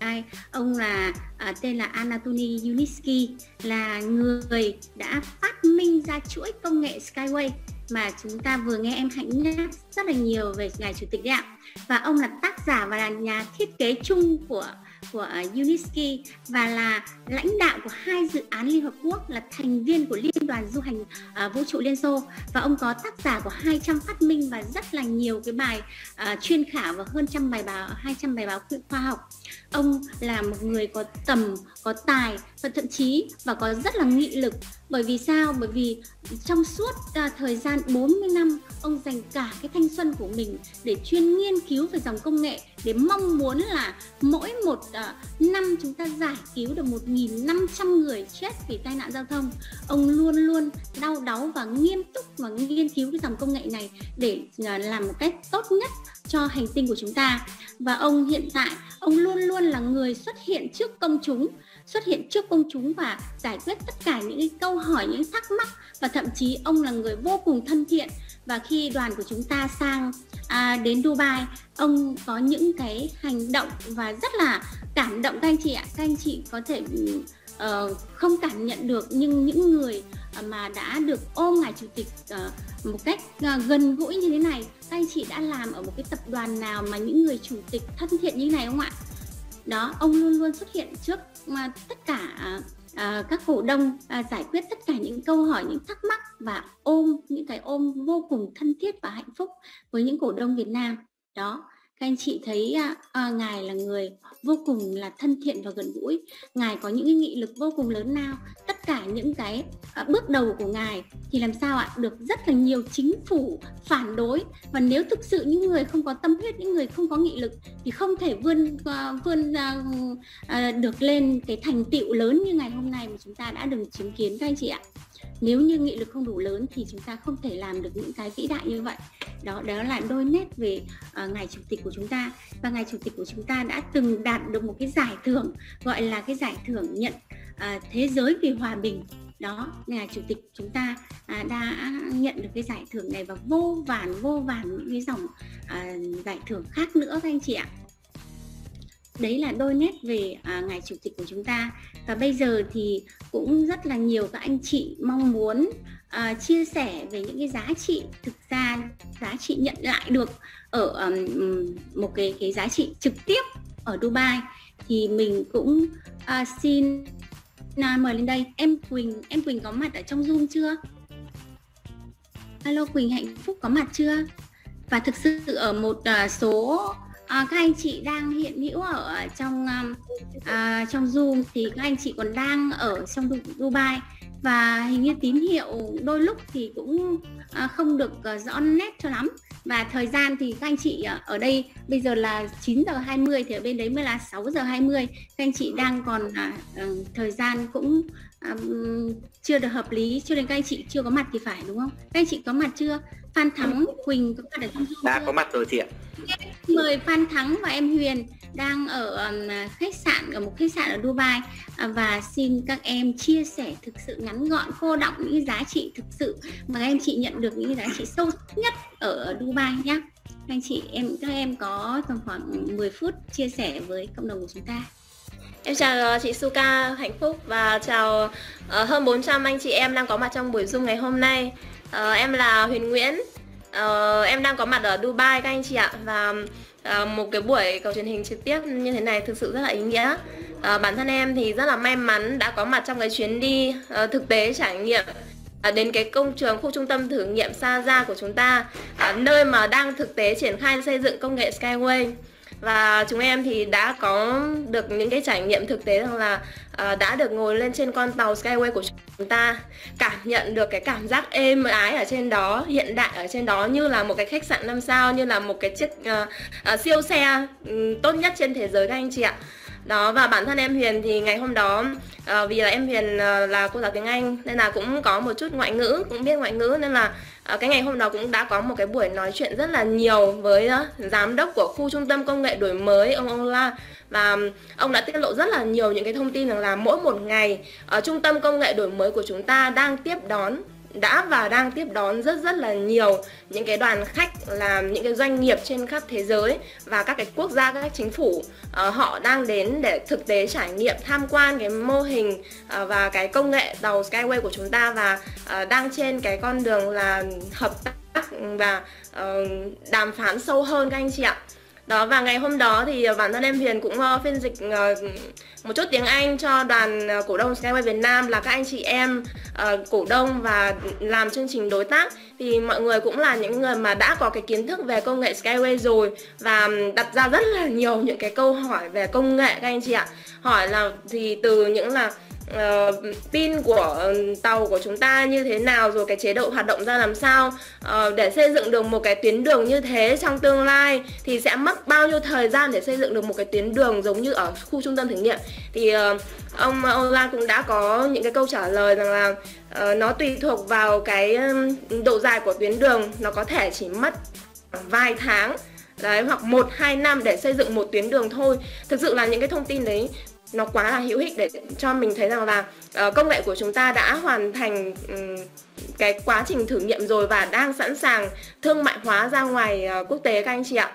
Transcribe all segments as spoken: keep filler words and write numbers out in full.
Dubai. Ông là à, tên là Anatoly Yunitsky, là người đã phát minh ra chuỗi công nghệ Skyway mà chúng ta vừa nghe em Hạnh nhắc rất là nhiều về ngài chủ tịch đấy ạ. Và ông là tác giả và là nhà thiết kế chung của của Yunitsky và là lãnh đạo của hai dự án Liên Hợp Quốc, là thành viên của Liên đoàn du hành uh, vũ trụ Liên Xô, và ông có tác giả của hai trăm phát minh và rất là nhiều cái bài uh, chuyên khảo và hơn trăm bài báo hai trăm bài báo khoa học. Ông là một người có tầm, có tài và thậm chí và có rất là nghị lực. Bởi vì sao? Bởi vì trong suốt uh, thời gian bốn mươi năm, ông dành cả cái thanh xuân của mình để chuyên nghiên cứu về dòng công nghệ, để mong muốn là mỗi một uh, năm chúng ta giải cứu được một nghìn năm trăm người chết vì tai nạn giao thông. Ông luôn luôn đau đáu và nghiêm túc và nghiên cứu cái dòng công nghệ này để uh, làm một cách tốt nhất cho hành tinh của chúng ta. Và ông hiện tại, ông luôn luôn là người xuất hiện trước công chúng, xuất hiện trước công chúng và giải quyết tất cả những cái câu hỏi, những thắc mắc, và thậm chí ông là người vô cùng thân thiện. Và khi đoàn của chúng ta sang à, đến Dubai, ông có những cái hành động và rất là cảm động các anh chị ạ. Các anh chị có thể uh, không cảm nhận được, nhưng những người uh, mà đã được ôm ngài chủ tịch uh, một cách uh, gần gũi như thế này, các anh chị đã làm ở một cái tập đoàn nào mà những người chủ tịch thân thiện như thế này không ạ? Đó, ông luôn luôn xuất hiện trước mà tất cả à, các cổ đông, à, giải quyết tất cả những câu hỏi, những thắc mắc và ôm những cái ôm vô cùng thân thiết và hạnh phúc với những cổ đông Việt Nam. Đó, các anh chị thấy à, à, ngài là người vô cùng là thân thiện và gần gũi. Ngài có những cái nghị lực vô cùng lớn lao. Tất cả những cái à, bước đầu của ngài thì làm sao ạ, được rất là nhiều chính phủ phản đối. Và nếu thực sự những người không có tâm huyết, những người không có nghị lực thì không thể vươn uh, vươn uh, uh, được lên cái thành tựu lớn như ngày hôm nay mà chúng ta đã được chứng kiến các anh chị ạ. Nếu như nghị lực không đủ lớn thì chúng ta không thể làm được những cái vĩ đại như vậy. Đó, đó là đôi nét về uh, ngài chủ tịch của chúng ta. Và ngài chủ tịch của chúng ta đã từng đạt được một cái giải thưởng, gọi là cái giải thưởng nhận uh, thế giới vì hòa bình. Đó, ngài chủ tịch chúng ta à, đã nhận được cái giải thưởng này, và vô vàn vô vàn những cái dòng à, giải thưởng khác nữa các anh chị ạ. Đấy là đôi nét về à, ngài chủ tịch của chúng ta. Và bây giờ thì cũng rất là nhiều các anh chị mong muốn à, chia sẻ về những cái giá trị, thực ra giá trị nhận lại được ở um, một cái cái giá trị trực tiếp ở Dubai. Thì mình cũng à, xin nào mời lên đây. Em Quỳnh, em Quỳnh có mặt ở trong Zoom chưa? Alo Quỳnh Hạnh Phúc có mặt chưa? Và thực sự ở một uh, số uh, các anh chị đang hiện hữu ở trong um, uh, trong Zoom thì các anh chị còn đang ở trong Dubai, và hình như tín hiệu đôi lúc thì cũng uh, không được uh, rõ nét cho lắm. Và thời gian thì các anh chị ở đây bây giờ là chín giờ hai mươi, thì ở bên đấy mới là sáu giờ hai mươi. Các anh chị đang còn à, uh, thời gian cũng à, chưa được hợp lý, cho nên các anh chị chưa có mặt thì phải, đúng không? Các anh chị có mặt chưa? Phan Thắng, Quỳnh có mặt ở trong Zoom đã chưa? Có mặt rồi chị ạ. Mời Phan Thắng và em Huyền đang ở um, khách sạn, ở một khách sạn ở Dubai, à, và xin các em chia sẻ thực sự ngắn gọn, cô đọng những giá trị thực sự mà các anh chị nhận được, những giá trị sâu sắc nhất ở Dubai nhé. Các anh chị em các em có tầm khoảng mười phút chia sẻ với cộng đồng của chúng ta. Em chào chị Suka Hạnh Phúc và chào uh, hơn bốn trăm anh chị em đang có mặt trong buổi Zoom ngày hôm nay. Uh, em là Huyền Nguyễn. Uh, em đang có mặt ở Dubai các anh chị ạ. Và uh, một cái buổi cầu truyền hình trực tiếp như thế này thực sự rất là ý nghĩa. Uh, bản thân em thì rất là may mắn đã có mặt trong cái chuyến đi uh, thực tế trải nghiệm uh, đến cái công trường khu trung tâm thử nghiệm Saza của chúng ta, uh, nơi mà đang thực tế triển khai xây dựng công nghệ Skyway. Và chúng em thì đã có được những cái trải nghiệm thực tế rằng là uh, đã được ngồi lên trên con tàu Skyway của chúng ta, cảm nhận được cái cảm giác êm ái ở trên đó, hiện đại ở trên đó, như là một cái khách sạn năm sao, như là một cái chiếc uh, uh, siêu xe um, tốt nhất trên thế giới các anh chị ạ. Đó, và bản thân em Huyền thì ngày hôm đó uh, vì là em Huyền uh, là cô giáo tiếng Anh nên là cũng có một chút ngoại ngữ, cũng biết ngoại ngữ, nên là uh, cái ngày hôm đó cũng đã có một cái buổi nói chuyện rất là nhiều với uh, giám đốc của khu trung tâm công nghệ đổi mới, ông Ola. Và ông đã tiết lộ rất là nhiều những cái thông tin rằng là mỗi một ngày uh, trung tâm công nghệ đổi mới của chúng ta đang tiếp đón đã và đang tiếp đón rất rất là nhiều những cái đoàn khách, là những cái doanh nghiệp trên khắp thế giới và các cái quốc gia, các chính phủ uh, họ đang đến để thực tế trải nghiệm, tham quan cái mô hình uh, và cái công nghệ tàu Skyway của chúng ta, và uh, đang trên cái con đường là hợp tác và uh, đàm phán sâu hơn các anh chị ạ. Đó, và ngày hôm đó thì bản thân em Huyền cũng uh, phiên dịch uh, một chút tiếng Anh cho đoàn uh, cổ đông Skyway Việt Nam, là các anh chị em uh, cổ đông và làm chương trình đối tác. Thì mọi người cũng là những người mà đã có cái kiến thức về công nghệ Skyway rồi, và đặt ra rất là nhiều những cái câu hỏi về công nghệ các anh chị ạ. Hỏi là thì từ những là Uh, pin của uh, tàu của chúng ta như thế nào, rồi cái chế độ hoạt động ra làm sao, uh, để xây dựng được một cái tuyến đường như thế trong tương lai thì sẽ mất bao nhiêu thời gian để xây dựng được một cái tuyến đường giống như ở khu trung tâm thử nghiệm. Thì uh, ông Ola cũng đã có những cái câu trả lời rằng là uh, nó tùy thuộc vào cái um, độ dài của tuyến đường, nó có thể chỉ mất vài tháng đấy, hoặc một hai năm để xây dựng một tuyến đường thôi. Thực sự là những cái thông tin đấy nó quá là hữu ích để cho mình thấy rằng là uh, công nghệ của chúng ta đã hoàn thành um, cái quá trình thử nghiệm rồi và đang sẵn sàng thương mại hóa ra ngoài uh, quốc tế các anh chị ạ.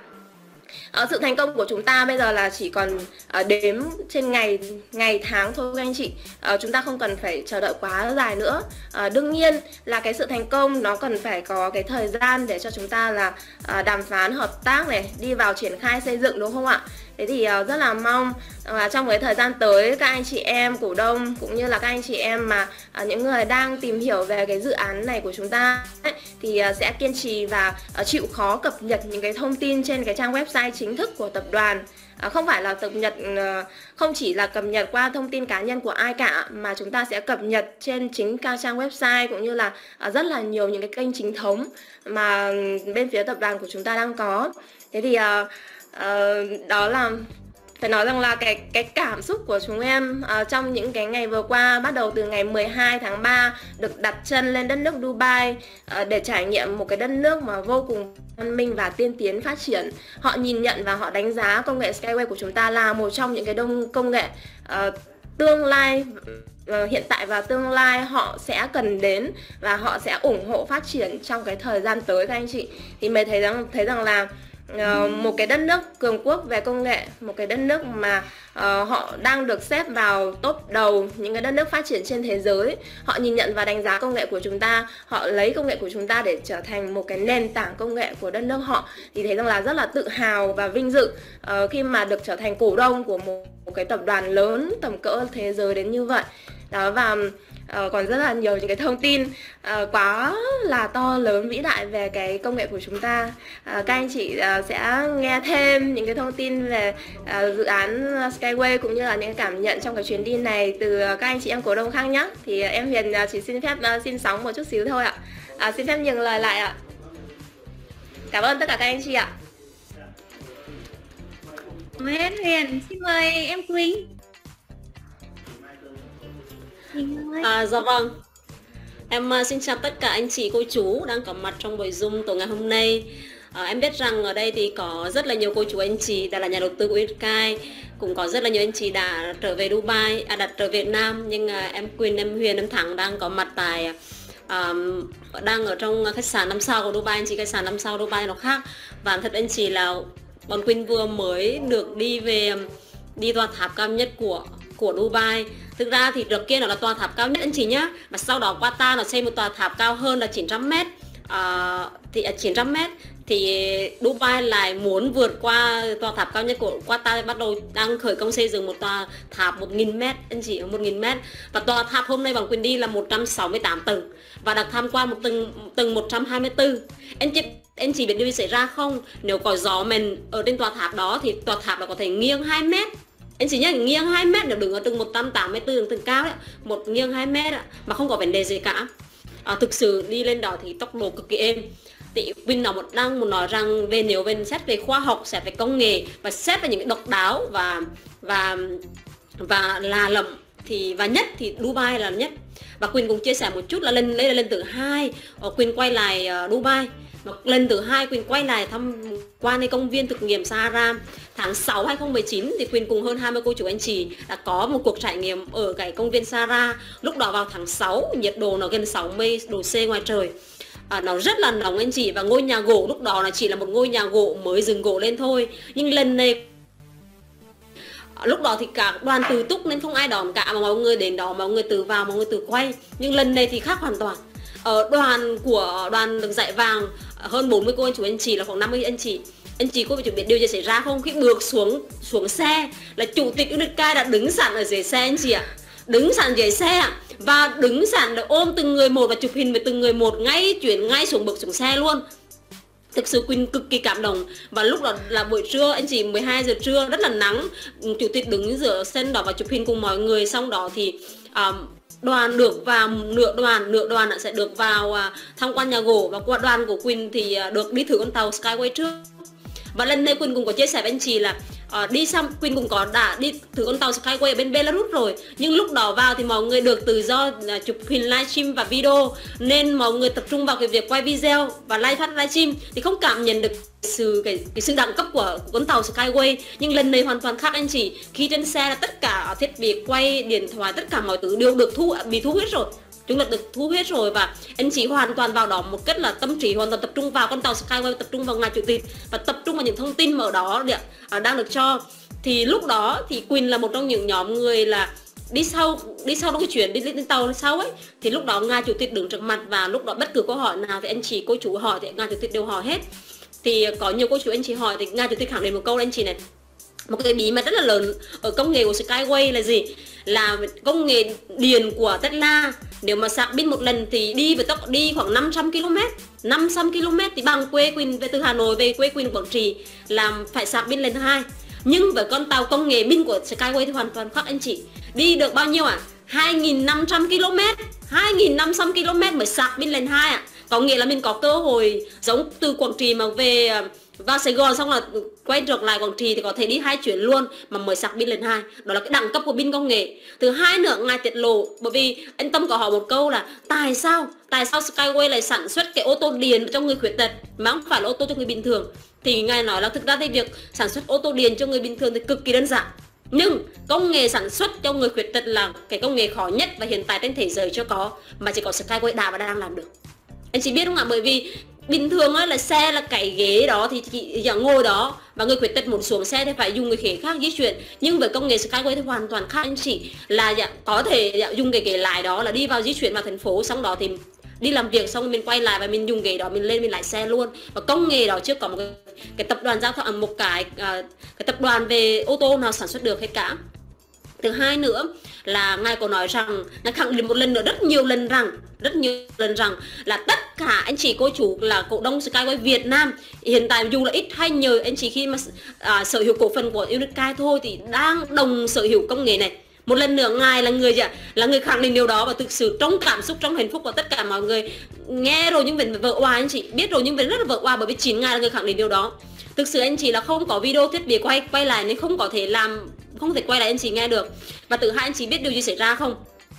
Uh, sự thành công của chúng ta bây giờ là chỉ còn uh, đếm trên ngày ngày tháng thôi các anh chị. Uh, chúng ta không cần phải chờ đợi quá dài nữa. Uh, đương nhiên là cái sự thành công nó cần phải có cái thời gian để cho chúng ta là uh, đàm phán hợp tác này, đi vào triển khai xây dựng, đúng không ạ? Thế thì uh, rất là mong uh, trong cái thời gian tới các anh chị em cổ đông cũng như là các anh chị em mà uh, những người đang tìm hiểu về cái dự án này của chúng ta ấy, thì uh, sẽ kiên trì và uh, chịu khó cập nhật những cái thông tin trên cái trang website chính thức của tập đoàn. À, không phải là cập nhật, không chỉ là cập nhật qua thông tin cá nhân của ai cả, mà chúng ta sẽ cập nhật trên chính các trang website cũng như là à, rất là nhiều những cái kênh chính thống mà bên phía tập đoàn của chúng ta đang có. Thế thì à, à, đó là phải nói rằng là cái cái cảm xúc của chúng em uh, trong những cái ngày vừa qua, bắt đầu từ ngày mười hai tháng ba được đặt chân lên đất nước Dubai uh, để trải nghiệm một cái đất nước mà vô cùng văn minh và tiên tiến phát triển. Họ nhìn nhận và họ đánh giá công nghệ Skyway của chúng ta là một trong những cái đông công nghệ uh, tương lai, uh, hiện tại và tương lai họ sẽ cần đến và họ sẽ ủng hộ phát triển trong cái thời gian tới các anh chị. Thì mới thấy rằng thấy rằng là Uh, một cái đất nước cường quốc về công nghệ, một cái đất nước mà uh, họ đang được xếp vào top đầu những cái đất nước phát triển trên thế giới. Họ nhìn nhận và đánh giá công nghệ của chúng ta, họ lấy công nghệ của chúng ta để trở thành một cái nền tảng công nghệ của đất nước họ. Thì thấy rằng là rất là tự hào và vinh dự uh, khi mà được trở thành cổ đông của một, một cái tập đoàn lớn tầm cỡ thế giới đến như vậy. Đó, và Uh, còn rất là nhiều những cái thông tin uh, quá là to lớn vĩ đại về cái công nghệ của chúng ta. Uh, các anh chị uh, sẽ nghe thêm những cái thông tin về uh, dự án Skyway cũng như là những cái cảm nhận trong cái chuyến đi này từ uh, các anh chị em cổ đông khác nhé. Thì uh, em Huyền uh, chỉ xin phép uh, xin sóng một chút xíu thôi ạ. Uh, xin phép nhường lời lại ạ. Cảm ơn tất cả các anh chị ạ. Mời em Huyền, xin mời em Quỳnh. À, dạ vâng, em uh, xin chào tất cả anh chị cô chú đang có mặt trong buổi Zoom tối ngày hôm nay. à, Em biết rằng ở đây thì có rất là nhiều cô chú anh chị đã là nhà đầu tư của Sky, cũng có rất là nhiều anh chị đã trở về Dubai, à, đặt trở Việt Nam. Nhưng uh, em Quỳnh, em Huyền, em Thắng đang có mặt tại uh, đang ở trong khách sạn năm sao của Dubai. Anh chị, khách sạn năm sao Dubai nó khác. Và thật anh chị là bọn Quỳnh vừa mới được đi về đi tòa tháp cao nhất của của Dubai. Thực ra thì trước kia nó là tòa tháp cao nhất anh chị nhá, mà sau đó Qatar nó xây một tòa tháp cao hơn là chín trăm mét. À, thì à, chín trăm mét thì Dubai lại muốn vượt qua tòa tháp cao nhất của Qatar, bắt đầu đang khởi công xây dựng một tòa tháp một nghìn mét anh chị, một nghìn mét. Và tòa tháp hôm nay bọn Quỳnh đi là một trăm sáu mươi tám tầng và được tham quan một tầng tầng một trăm hai mươi tư. Anh chị anh chị biết điều gì xảy ra không? Nếu có gió mình ở trên tòa tháp đó thì tòa tháp nó có thể nghiêng hai mét. Anh chỉ nhớ nghiêng hai mét, nếu đứng ở tầng một trăm tám mươi tư tầng cao ấy, một nghiêng hai mét ấy, mà không có vấn đề gì cả. À, thực sự đi lên đó thì tốc độ cực kỳ êm. Thì Vinh nó một đang muốn nói rằng về nếu bên xét về khoa học, xét về công nghệ và xét về những cái độc đáo và và và là lầm thì và nhất thì Dubai là nhất. Và Quỳnh cũng chia sẻ một chút là lên lên lên thứ hai, Quỳnh quay lại uh, Dubai. Lần thứ hai Quỳnh quay lại tham quan cái công viên thực nghiệm Sahara tháng sáu hai không một chín thì Quỳnh cùng hơn hai mươi cô chú anh chị đã có một cuộc trải nghiệm ở cái công viên Sahara. Lúc đó vào tháng sáu, nhiệt độ nó gần sáu mươi độ C ngoài trời. À, nó rất là nóng anh chị, và ngôi nhà gỗ lúc đó là chỉ là một ngôi nhà gỗ mới dựng gỗ lên thôi. Nhưng lần này lúc đó thì cả đoàn tự túc nên không ai đón cả, mà mọi người đến đó mọi người tự vào, mọi người tự quay. Nhưng lần này thì khác hoàn toàn. Ở đoàn của đoàn được giải vàng hơn bốn mươi cô anh chú anh chị, là khoảng năm mươi anh chị. Anh chị có biết biết điều gì xảy ra không? Khi bước xuống xuống xe là chủ tịch u en i ca đã đứng sẵn ở dưới xe anh chị ạ. Đứng sẵn dưới xe ạ. Và đứng sẵn để ôm từng người một và chụp hình với từng người một, ngay chuyển ngay xuống bậc xuống xe luôn. Thực sự Quỳnh cực kỳ cảm động. Và lúc đó là buổi trưa, anh chị mười hai giờ trưa, rất là nắng. Chủ tịch đứng giữa sân đó và chụp hình cùng mọi người. Xong đó thì um, đoàn được vào, nửa đoàn nửa đoàn sẽ được vào uh, tham quan nhà gỗ. Và qua đoàn của Quỳnh thì uh, được đi thử con tàu Skyway trước. Và lần này Quỳnh cũng có chia sẻ với anh chị là uh, đi xong Quỳnh cũng có đã đi thử con tàu Skyway ở bên Belarus rồi. Nhưng lúc đó vào thì mọi người được tự do uh, chụp hình livestream và video, nên mọi người tập trung vào cái việc quay video và live phát livestream thì không cảm nhận được sự cái, cái sự đẳng cấp của, của con tàu Skyway. Nhưng lần này hoàn toàn khác anh chị. Khi trên xe là tất cả thiết bị quay, điện thoại, tất cả mọi thứ đều được thu bị thu hết rồi. Chúng là được thu hết rồi, và anh chị hoàn toàn vào đó một cách là tâm trí hoàn toàn tập trung vào con tàu Skyway, tập trung vào ngài chủ tịch và tập trung vào những thông tin mà ở đó à, đang được cho. Thì lúc đó thì Quỳnh là một trong những nhóm người là đi sau đi sau đó cái chuyện đi lên tàu sau ấy, thì lúc đó ngài chủ tịch đứng trước mặt, và lúc đó bất cứ câu hỏi nào thì anh chị cô chú hỏi thì ngài chủ tịch đều hỏi hết. Thì có nhiều cô chú anh chị hỏi thì ngài chủ tịch khẳng định một câu là anh chị này, một cái bí mật rất là lớn ở công nghệ của Skyway là gì? Là công nghệ điện của Tesla. Nếu mà sạc pin một lần thì đi với tốc đi khoảng năm trăm ki lô mét. năm trăm ki lô mét thì bằng quê Quỳnh về từ Hà Nội về quê Quỳnh Quảng Trị làm phải sạc pin lần hai. Nhưng với con tàu công nghệ pin của Skyway thì hoàn toàn khác anh chị. Đi được bao nhiêu ạ? À? hai nghìn năm trăm ki lô mét. hai nghìn năm trăm ki lô mét mới sạc pin lần hai ạ. À. Có nghĩa là mình có cơ hội giống từ Quảng Trị mà về vào Sài Gòn xong là quay trở lại Quảng Trị thì có thể đi hai chuyến luôn mà mới sạc pin lần hai. Đó là cái đẳng cấp của pin công nghệ. Thứ hai nữa, ngài tiết lộ, bởi vì anh Tâm có hỏi một câu là tại sao tại sao Skyway lại sản xuất cái ô tô điện cho người khuyết tật mà không phải là ô tô cho người bình thường. Thì ngài nói là thực ra thì việc sản xuất ô tô điện cho người bình thường thì cực kỳ đơn giản, nhưng công nghệ sản xuất cho người khuyết tật là cái công nghệ khó nhất và hiện tại trên thế giới chưa có, mà chỉ có Skyway đã và đang làm được. Anh chị biết không ạ? Bởi vì bình thường là xe là cái ghế đó thì chị chỉ ngồi đó, và người khuyết tật muốn xuống xe thì phải dùng người ghế khác di chuyển. Nhưng với công nghệ Skyway thì hoàn toàn khác anh chị, là dạ, có thể dạ, dùng cái ghế lái đó là đi vào di chuyển vào thành phố, xong đó thì đi làm việc xong mình quay lại và mình dùng ghế đó mình lên mình lái xe luôn. Và công nghệ đó chưa có một cái, cái tập đoàn giao thông, một cái cái tập đoàn về ô tô nào sản xuất được hết cả. Thứ hai nữa là ngài có nói rằng, ngài khẳng định một lần nữa rất nhiều lần rằng rất nhiều lần rằng là tất cả anh chị cô chú là cổ đông Skyway Việt Nam hiện tại dù là ít hay nhiều anh chị khi mà à, sở hữu cổ phần của u en i ca thôi thì đang đồng sở hữu công nghệ này. Một lần nữa ngài là người là người khẳng định điều đó, và thực sự trong cảm xúc, trong hạnh phúc của tất cả mọi người nghe rồi nhưng vẫn vỡ òa anh chị, biết rồi nhưng vẫn rất là vỡ òa, bởi vì chính ngài là người khẳng định điều đó. Thực sự anh chị là không có video thiết bị quay quay lại nên không có thể làm không thể quay lại anh chị nghe được. Và thứ hai, anh chị biết điều gì xảy ra không?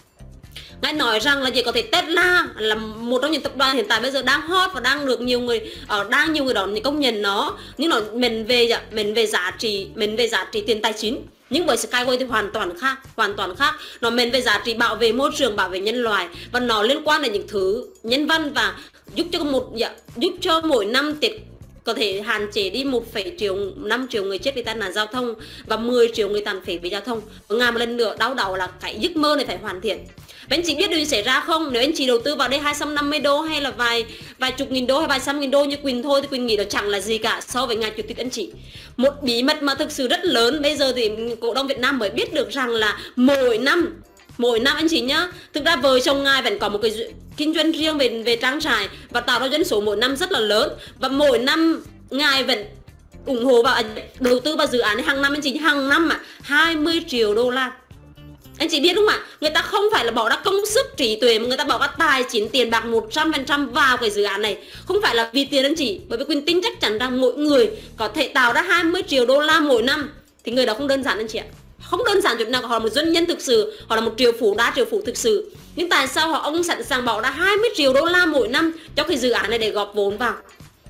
Ngài nói rằng là chỉ có thể Tesla là một trong những tập đoàn hiện tại bây giờ đang hot và đang được nhiều người ở uh, đang nhiều người đón công nhận nó, nhưng nó mình về mình về giá trị mình về giá trị tiền tài chính. Nhưng với Skyway thì hoàn toàn khác, hoàn toàn khác. Nó mình về giá trị bảo vệ môi trường, bảo vệ nhân loại, và nó liên quan đến những thứ nhân văn và giúp cho một dạ, giúp cho mỗi năm tiết có thể hạn chế đi một phẩy năm triệu người chết vì tai nạn giao thông và mười triệu người tàn phế vì giao thông. Ngài một lần nữa đau đầu là cái giấc mơ này phải hoàn thiện. Và anh chị biết điều gì xảy ra không? Nếu anh chị đầu tư vào đây hai trăm năm mươi đô hay là vài vài chục nghìn đô hay vài trăm nghìn đô như Quỳnh thôi thì Quỳnh nghĩ đó chẳng là gì cả so với ngài chủ tịch anh chị. Một bí mật mà thực sự rất lớn bây giờ thì cổ đông Việt Nam mới biết được rằng là mỗi năm mỗi năm anh chị nhá, thực ra vợ chồng ngài vẫn có một cái kinh doanh riêng về về trang trại và tạo ra doanh số mỗi năm rất là lớn, và mỗi năm ngài vẫn ủng hộ vào đầu tư vào dự án hàng năm anh chị, hàng năm mà hai mươi triệu đô la. Anh chị biết đúng không ạ? Người ta không phải là bỏ ra công sức trí tuệ mà người ta bỏ ra tài chính tiền bạc một trăm phần trăm vào cái dự án này. Không phải là vì tiền anh chị, bởi vì Quỳnh tin chắc chắn rằng mỗi người có thể tạo ra hai mươi triệu đô la mỗi năm thì người đó không đơn giản anh chị ạ. Không đơn giản chuyện nào, họ là một doanh nhân thực sự, họ là một triệu phú, đa triệu phú thực sự. Nhưng tại sao họ ông sẵn sàng bỏ ra hai mươi triệu đô la mỗi năm cho cái dự án này để góp vốn vào?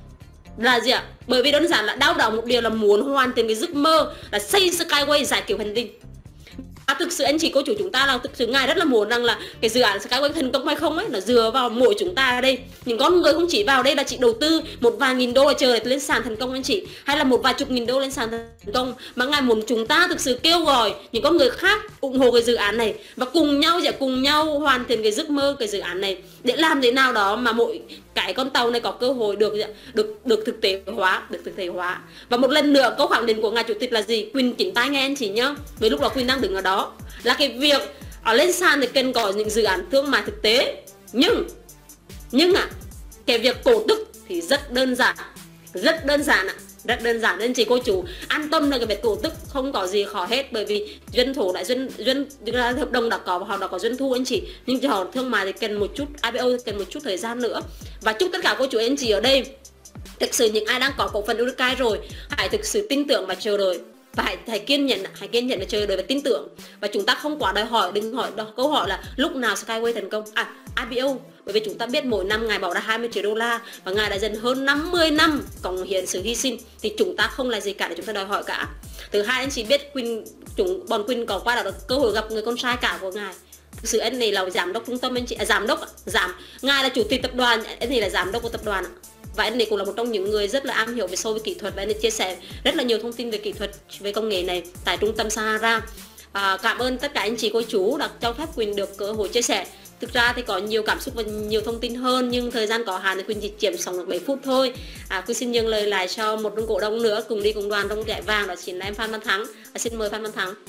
là gì ạ? Bởi vì đơn giản là đau đầu một điều là muốn hoàn thành cái giấc mơ là xây Skyway giải cứu hành tinh. À, thực sự anh chị cô chủ chúng ta là thực sự ngài rất là muốn rằng là cái dự án Skyway thành công hay không ấy là dựa vào mỗi chúng ta ở đây. Những con người không chỉ vào đây là chị đầu tư một vài nghìn đô là chờ để lên sàn thành công anh chị, hay là một vài chục nghìn đô lên sàn thành công, mà ngài muốn chúng ta thực sự kêu gọi những con người khác ủng hộ cái dự án này và cùng nhau sẽ cùng nhau hoàn thành cái giấc mơ cái dự án này, để làm thế nào đó mà mỗi cái con tàu này có cơ hội được được được thực tế hóa, được thực tế hóa. Và một lần nữa câu khẳng định của ngài chủ tịch là gì? Quỳnh chỉnh tai nghe anh chị nhá. Với lúc đó Quỳnh đang đứng ở đó là cái việc ở lên sàn thì cần có những dự án thương mại thực tế, nhưng nhưng à cái việc cổ tức thì rất đơn giản, rất đơn giản ạ, rất đơn giản. Nên chị cô chú an tâm là cái việc cổ tức không có gì khó hết, bởi vì doanh thủ lại doanh doanh hợp đồng đã có và họ đã có doanh thu anh chị, nhưng cho họ thương mại thì cần một chút, i pê o thì cần một chút thời gian nữa. Và chúc tất cả cô chú anh chị ở đây thực sự những ai đang có cổ phần Urukai rồi hãy thực sự tin tưởng và chờ đợi, và hãy, hãy kiên nhẫn, hãy kiên nhẫn để chờ đợi và tin tưởng. Và chúng ta không quá đòi hỏi, đừng hỏi đó, câu hỏi là lúc nào Skyway thành công, à i pê o, bởi vì chúng ta biết mỗi năm ngài bỏ ra hai mươi triệu đô la và ngài đã dành hơn năm mươi năm cống hiến sự hy sinh, thì chúng ta không là gì cả để chúng ta đòi hỏi cả. Thứ hai anh chị biết Quỳnh, chúng bọn Quỳnh có qua đó được cơ hội gặp người con trai cả của ngài. Thực sự anh này là giám đốc trung tâm anh chị, à, giám đốc, giám, ngài là chủ tịch tập đoàn, anh này là giám đốc của tập đoàn. Và anh này cũng là một trong những người rất là am hiểu về sâu về kỹ thuật, và anh ấy chia sẻ rất là nhiều thông tin về kỹ thuật, về công nghệ này tại trung tâm Sahara. À, cảm ơn tất cả anh chị cô chú đã cho phép Quỳnh được cơ hội chia sẻ. Thực ra thì có nhiều cảm xúc và nhiều thông tin hơn, nhưng thời gian có hạn thì Quỳnh chỉ chiếm xong được bảy phút thôi. À, Quỳnh xin dâng lời lại cho một trong cổ đông nữa cùng đi cùng đoàn trong giải vàng, đó chính là em Phan Văn Thắng. À, xin mời Phan Văn Thắng.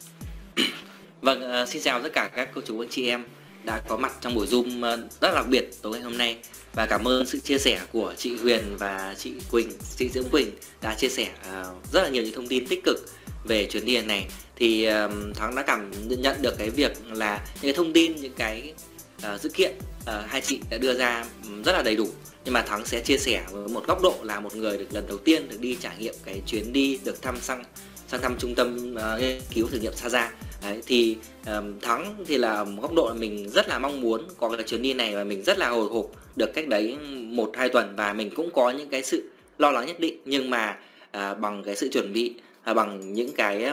Vâng, uh, xin chào tất cả các cô chú anh chị em đã có mặt trong buổi Zoom uh, rất là đặc biệt tối ngày hôm nay. Và cảm ơn sự chia sẻ của chị Huyền và chị Quỳnh, chị Diễm Quỳnh đã chia sẻ uh, rất là nhiều những thông tin tích cực về chuyến đi này. Thì uh, Thắng đã cảm nhận được cái việc là những cái thông tin, những cái uh, sự kiện uh, hai chị đã đưa ra rất là đầy đủ. Nhưng mà Thắng sẽ chia sẻ với một góc độ là một người được lần đầu tiên được đi trải nghiệm cái chuyến đi, được thăm sang sang thăm trung tâm uh, nghiên cứu thử nghiệm Saza. Đấy, thì um, Thắng thì là một góc độ là mình rất là mong muốn có cái chuyến đi này, và mình rất là hồi hộp được cách đấy một hai tuần, và mình cũng có những cái sự lo lắng nhất định, nhưng mà uh, bằng cái sự chuẩn bị, uh, bằng những cái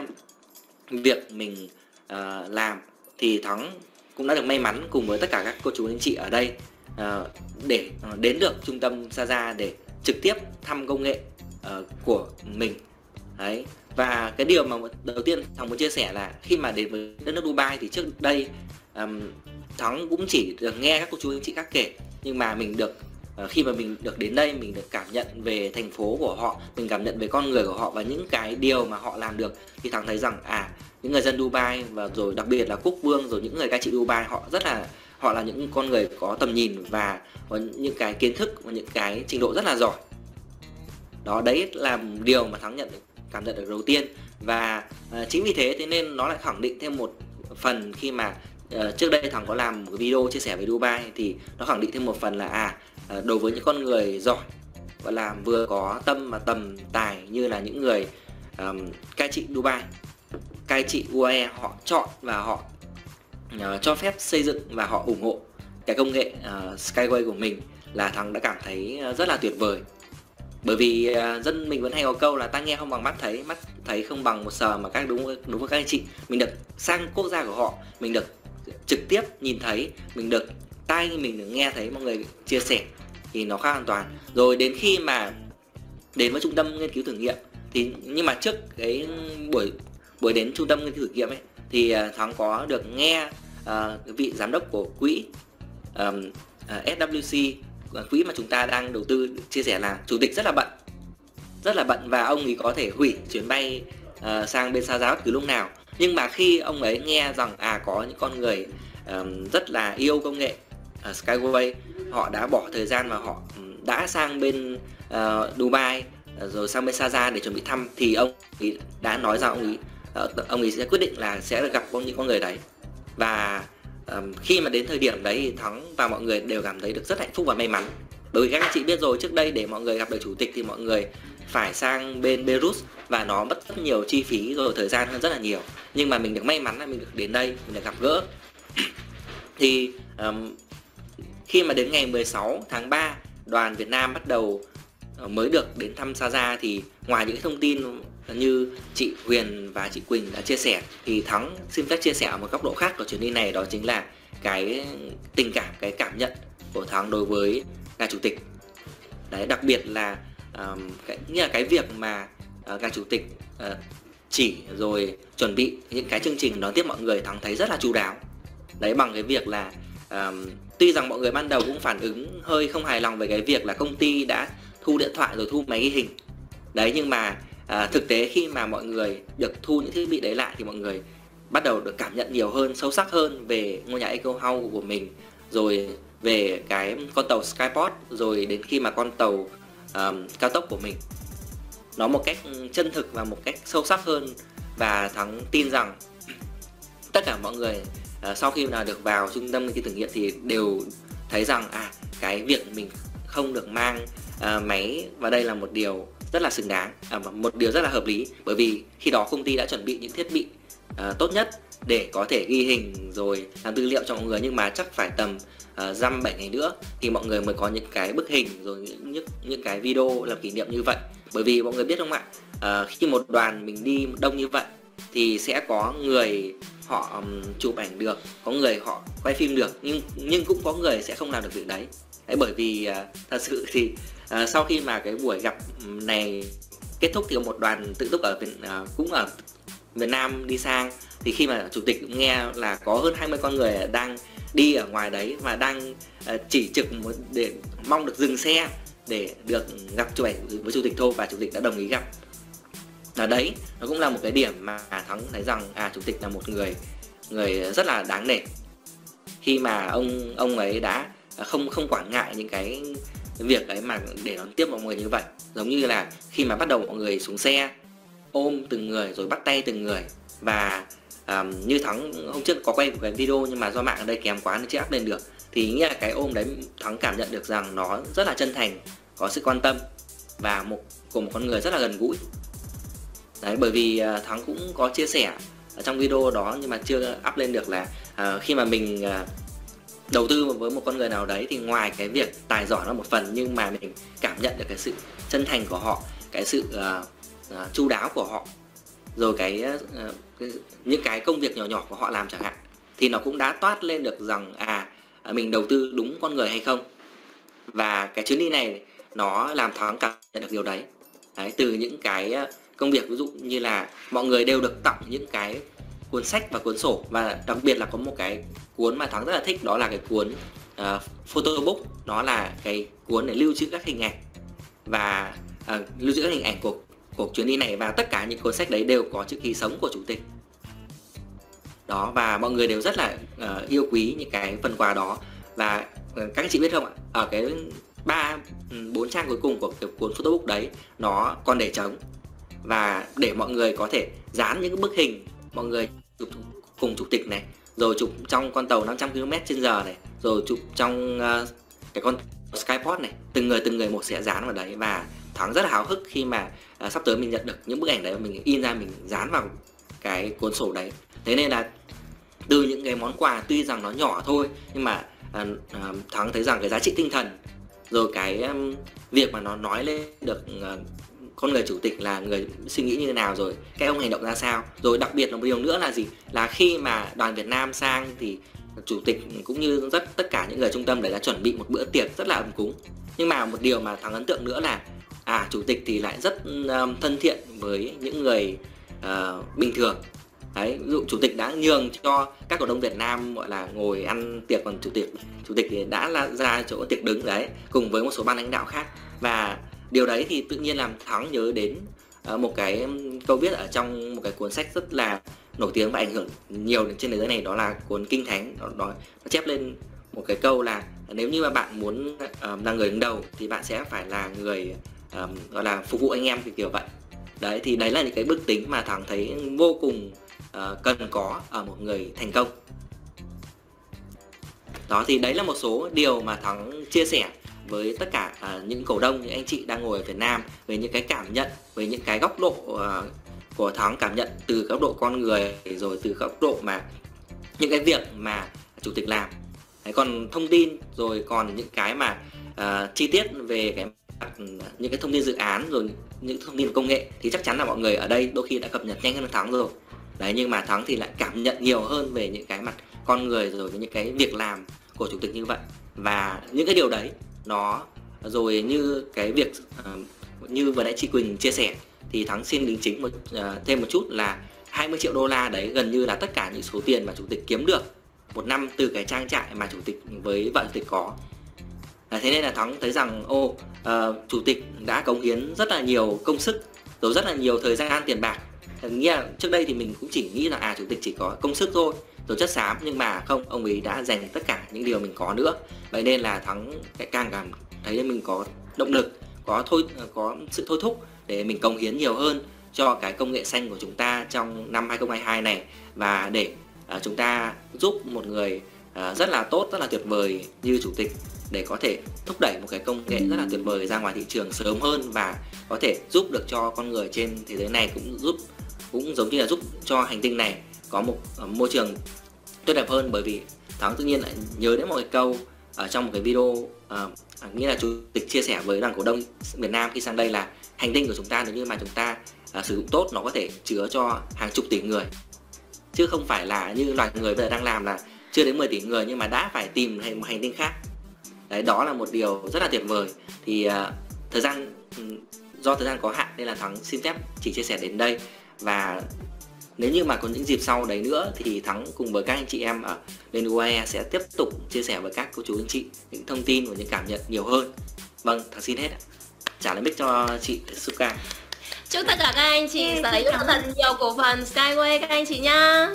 việc mình uh, làm thì Thắng cũng đã được may mắn cùng với tất cả các cô chú anh chị ở đây uh, để uh, đến được trung tâm Saza để trực tiếp thăm công nghệ uh, của mình. Đấy. Và cái điều mà đầu tiên Thắng muốn chia sẻ là khi mà đến với đất nước Dubai thì trước đây um, Thắng cũng chỉ được nghe các cô chú anh chị khác kể, nhưng mà mình được uh, khi mà mình được đến đây, mình được cảm nhận về thành phố của họ, mình cảm nhận về con người của họ và những cái điều mà họ làm được, thì Thắng thấy rằng à những người dân Dubai và rồi đặc biệt là quốc vương, rồi những người cai trị Dubai, họ rất là họ là những con người có tầm nhìn và có những cái kiến thức và những cái trình độ rất là giỏi. Đó, đấy là điều mà Thắng nhận được, cảm nhận được đầu tiên. Và uh, chính vì thế thế nên nó lại khẳng định thêm một phần khi mà uh, trước đây Thắng có làm một video chia sẻ về Dubai, thì nó khẳng định thêm một phần là à uh, đối với những con người giỏi và làm vừa có tâm và tầm tài như là những người um, cai trị Dubai, cai trị u a e, họ chọn và họ uh, cho phép xây dựng và họ ủng hộ cái công nghệ uh, Skyway của mình, là Thắng đã cảm thấy uh, rất là tuyệt vời. Bởi vì uh, dân mình vẫn hay có câu là tai nghe không bằng mắt thấy, mắt thấy không bằng một sờ, mà các đúng đúng với các anh chị, mình được sang quốc gia của họ, mình được trực tiếp nhìn thấy, mình được tai mình được nghe thấy mọi người chia sẻ, thì nó khác hoàn toàn. Rồi đến khi mà đến với trung tâm nghiên cứu thử nghiệm thì nhưng mà trước cái buổi buổi đến trung tâm nghiên cứu thử nghiệm ấy thì uh, Thắng có được nghe uh, cái vị giám đốc của quỹ um, uh, ét vê xê, quỹ mà chúng ta đang đầu tư, chia sẻ là chủ tịch rất là bận rất là bận và ông ấy có thể hủy chuyến bay uh, sang bên Saza bất cứ lúc nào. Nhưng mà khi ông ấy nghe rằng à có những con người um, rất là yêu công nghệ uh, Skyway, họ đã bỏ thời gian và họ um, đã sang bên uh, Dubai uh, rồi sang bên Saza để chuẩn bị thăm, thì ông ấy đã nói rằng ông ấy uh, ông ấy sẽ quyết định là sẽ gặp những con người đấy. Và Um, khi mà đến thời điểm đấy thì Thắng và mọi người đều cảm thấy được rất hạnh phúc và may mắn. Bởi vì các anh chị biết rồi, trước đây để mọi người gặp được chủ tịch thì mọi người phải sang bên Beirut và nó mất rất nhiều chi phí rồi thời gian hơn rất là nhiều. Nhưng mà mình được may mắn là mình được đến đây, mình được gặp gỡ. Thì um, khi mà đến ngày mười sáu tháng ba, đoàn Việt Nam bắt đầu mới được đến thăm Saja thì ngoài những thông tin như chị Huyền và chị Quỳnh đã chia sẻ thì Thắng xin phép chia sẻ ở một góc độ khác của chuyến đi này, đó chính là cái tình cảm, cái cảm nhận của Thắng đối với ngài chủ tịch. Đấy, đặc biệt là uh, cái, như là cái việc mà uh, ngài chủ tịch uh, chỉ rồi chuẩn bị những cái chương trình đón tiếp mọi người, Thắng thấy rất là chu đáo. Đấy, bằng cái việc là uh, tuy rằng mọi người ban đầu cũng phản ứng hơi không hài lòng về cái việc là công ty đã thu điện thoại rồi thu máy ghi hình. Đấy, nhưng mà à, thực tế khi mà mọi người được thu những thiết bị đấy lại thì mọi người bắt đầu được cảm nhận nhiều hơn, sâu sắc hơn về ngôi nhà Eco House của mình, rồi về cái con tàu Skyport, rồi đến khi mà con tàu um, cao tốc của mình. Nó một cách chân thực và một cách sâu sắc hơn. Và Thắng tin rằng tất cả mọi người uh, sau khi nào được vào trung tâm khi thử nghiệm thì đều thấy rằng à cái việc mình không được mang uh, máy vào đây là một điều rất là xứng đáng, à, một điều rất là hợp lý, bởi vì khi đó công ty đã chuẩn bị những thiết bị uh, tốt nhất để có thể ghi hình rồi làm tư liệu cho mọi người, nhưng mà chắc phải tầm dăm uh, bảy ngày nữa thì mọi người mới có những cái bức hình rồi những những, những cái video làm kỷ niệm như vậy. Bởi vì mọi người biết không ạ, uh, khi một đoàn mình đi đông như vậy thì sẽ có người họ um, chụp ảnh được, có người họ quay phim được, nhưng nhưng cũng có người sẽ không làm được việc đấy. Đấy, bởi vì uh, thật sự thì uh, sau khi mà cái buổi gặp này kết thúc thì có một đoàn tự túc ở Việt, uh, cũng ở Việt Nam đi sang, thì khi mà chủ tịch nghe là có hơn hai mươi con người đang đi ở ngoài đấy và đang uh, chỉ trực để mong được dừng xe để được gặp chụp ảnh với chủ tịch thôi, và chủ tịch đã đồng ý gặp. Ở đấy nó cũng là một cái điểm mà Thắng thấy rằng à chủ tịch là một người người rất là đáng nể, khi mà ông ông ấy đã không không quản ngại những cái việc ấy mà để đón tiếp mọi người như vậy. Giống như là khi mà bắt đầu mọi người xuống xe, ôm từng người rồi bắt tay từng người. Và um, như Thắng hôm trước có quay một cái video nhưng mà do mạng ở đây kém quá nên chưa up lên được, thì nghĩa là cái ôm đấy Thắng cảm nhận được rằng nó rất là chân thành, có sự quan tâm và một của một con người rất là gần gũi. Đấy, bởi vì uh, Thắng cũng có chia sẻ ở trong video đó nhưng mà chưa up lên được là uh, khi mà mình uh, đầu tư với một con người nào đấy thì ngoài cái việc tài giỏi là một phần, nhưng mà mình cảm nhận được cái sự chân thành của họ, cái sự uh, uh, chu đáo của họ, rồi cái, uh, cái những cái công việc nhỏ nhỏ của họ làm chẳng hạn, thì nó cũng đã toát lên được rằng à mình đầu tư đúng con người hay không. Và cái chuyến đi này nó làm Thắng cảm nhận được điều đấy. Đấy, từ những cái công việc ví dụ như là mọi người đều được tặng những cái cuốn sách và cuốn sổ, và đặc biệt là có một cái cuốn mà Thắng rất là thích, đó là cái cuốn uh, photobook. Nó là cái cuốn để lưu trữ các hình ảnh và uh, lưu trữ các hình ảnh của, của chuyến đi này, và tất cả những cuốn sách đấy đều có chữ ký sống của chủ tịch đó, và mọi người đều rất là uh, yêu quý những cái phần quà đó. Và uh, các anh chị biết không ạ, ở cái ba bốn trang cuối cùng của cái cuốn photobook đấy nó còn để trống, và để mọi người có thể dán những cái bức hình mọi người chụp cùng chủ tịch này, rồi chụp trong con tàu năm trăm ki lô mét trên giờ này, rồi chụp trong uh, cái con Skyport này, từng người từng người một sẽ dán vào đấy. Và Thắng rất là háo hức khi mà uh, sắp tới mình nhận được những bức ảnh đấy, mình in ra mình dán vào cái cuốn sổ đấy. Thế nên là từ những cái món quà tuy rằng nó nhỏ thôi, nhưng mà uh, uh, Thắng thấy rằng cái giá trị tinh thần, rồi cái um, việc mà nó nói lên được uh, con người chủ tịch là người suy nghĩ như thế nào, rồi các ông hành động ra sao. Rồi đặc biệt là một điều nữa là gì, là khi mà đoàn Việt Nam sang thì chủ tịch cũng như rất tất cả những người trung tâm đấy đã chuẩn bị một bữa tiệc rất là ấm cúng. Nhưng mà một điều mà Thắng ấn tượng nữa là à chủ tịch thì lại rất um, thân thiện với những người uh, bình thường. Đấy, ví dụ chủ tịch đã nhường cho các cổ đông Việt Nam gọi là ngồi ăn tiệc, còn chủ tịch chủ tịch thì đã là ra chỗ tiệc đứng đấy cùng với một số ban lãnh đạo khác. Và điều đấy thì tự nhiên làm Thắng nhớ đến uh, một cái câu viết ở trong một cái cuốn sách rất là nổi tiếng và ảnh hưởng nhiều trên thế giới này, đó là cuốn Kinh Thánh. Đó, đó nó chép lên một cái câu là nếu như mà bạn muốn uh, là người đứng đầu thì bạn sẽ phải là người uh, gọi là phục vụ anh em, kiểu kiểu vậy. Đấy, thì đấy là những cái đức tính mà Thắng thấy vô cùng uh, cần có ở một người thành công. Đó, thì đấy là một số điều mà Thắng chia sẻ với tất cả uh, những cổ đông, những anh chị đang ngồi ở Việt Nam, về những cái cảm nhận, với những cái góc độ uh, của Thắng cảm nhận từ góc độ con người, rồi từ góc độ mà những cái việc mà chủ tịch làm. Đấy, còn thông tin rồi còn những cái mà uh, chi tiết về cái những cái thông tin dự án rồi những thông tin công nghệ thì chắc chắn là mọi người ở đây đôi khi đã cập nhật nhanh hơn Thắng rồi. Đấy, nhưng mà Thắng thì lại cảm nhận nhiều hơn về những cái mặt con người rồi những cái việc làm của chủ tịch như vậy. Và những cái điều đấy nó rồi như cái việc uh, như vừa nãy chị Quỳnh chia sẻ thì Thắng xin đính chính một uh, thêm một chút là hai mươi triệu đô la đấy gần như là tất cả những số tiền mà chủ tịch kiếm được một năm từ cái trang trại mà chủ tịch với vợ chủ tịch có. À, thế nên là Thắng thấy rằng ô uh, chủ tịch đã cống hiến rất là nhiều công sức rồi rất là nhiều thời gian tiền bạc. Nghĩa là trước đây thì mình cũng chỉ nghĩ là à chủ tịch chỉ có công sức thôi rồi chất xám, nhưng mà không, ông ấy đã dành tất cả những điều mình có nữa. Vậy nên là Thắng càng cảm thấy mình có động lực, có thôi có sự thôi thúc để mình cống hiến nhiều hơn cho cái công nghệ xanh của chúng ta trong năm hai không hai hai này, và để uh, chúng ta giúp một người uh, rất là tốt, rất là tuyệt vời như chủ tịch để có thể thúc đẩy một cái công nghệ rất là tuyệt vời ra ngoài thị trường sớm hơn, và có thể giúp được cho con người trên thế giới này, cũng giúp cũng giống như là giúp cho hành tinh này có một uh, môi trường tốt đẹp hơn. Bởi vì Thắng tự nhiên lại nhớ đến một cái câu ở trong một cái video uh, nghĩa là chủ tịch chia sẻ với đoàn cổ đông Việt Nam khi sang đây là hành tinh của chúng ta nếu như mà chúng ta uh, sử dụng tốt nó có thể chứa cho hàng chục tỷ người, chứ không phải là như loài người bây giờ đang làm là chưa đến mười tỷ người nhưng mà đã phải tìm một hành tinh khác. Đấy, đó là một điều rất là tuyệt vời. Thì uh, thời gian do thời gian có hạn nên là Thắng xin phép chỉ chia sẻ đến đây, và nếu như mà có những dịp sau đấy nữa thì Thắng cùng với các anh chị em ở bên u a e sẽ tiếp tục chia sẻ với các cô chú anh chị những thông tin và những cảm nhận nhiều hơn. Vâng, Thắng xin hết. Trả lời mic cho chị Suka. Chúc tất cả các anh chị sở hữu thật nhiều cổ phần Skyway các anh chị nhá.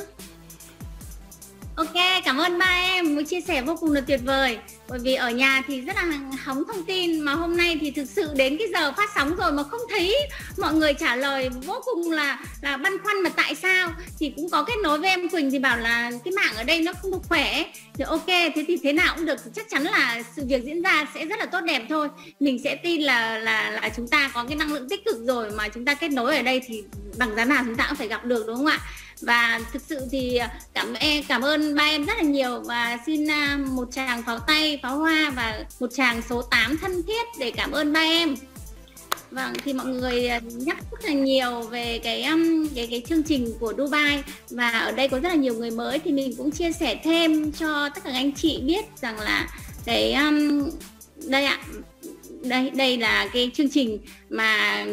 Ok, cảm ơn ba em, một chia sẻ vô cùng là tuyệt vời. Bởi vì ở nhà thì rất là hóng thông tin, mà hôm nay thì thực sự đến cái giờ phát sóng rồi mà không thấy mọi người trả lời, vô cùng là là băn khoăn mà tại sao. Thì cũng có kết nối với em Quỳnh thì bảo là cái mạng ở đây nó không được khỏe. Thì ok, thế thì thế nào cũng được, chắc chắn là sự việc diễn ra sẽ rất là tốt đẹp thôi. Mình sẽ tin là là là chúng ta có cái năng lượng tích cực rồi, mà chúng ta kết nối ở đây thì bằng giá nào chúng ta cũng phải gặp được, đúng không ạ? Và thực sự thì cảm em cảm ơn ba em rất là nhiều, và xin một tràng pháo tay, pháo hoa và một tràng số tám thân thiết để cảm ơn ba em. Vâng, thì mọi người nhắc rất là nhiều về cái cái cái chương trình của Dubai, và ở đây có rất là nhiều người mới thì mình cũng chia sẻ thêm cho tất cả các anh chị biết rằng là cái um, đây ạ. Đây, đây là cái chương trình mà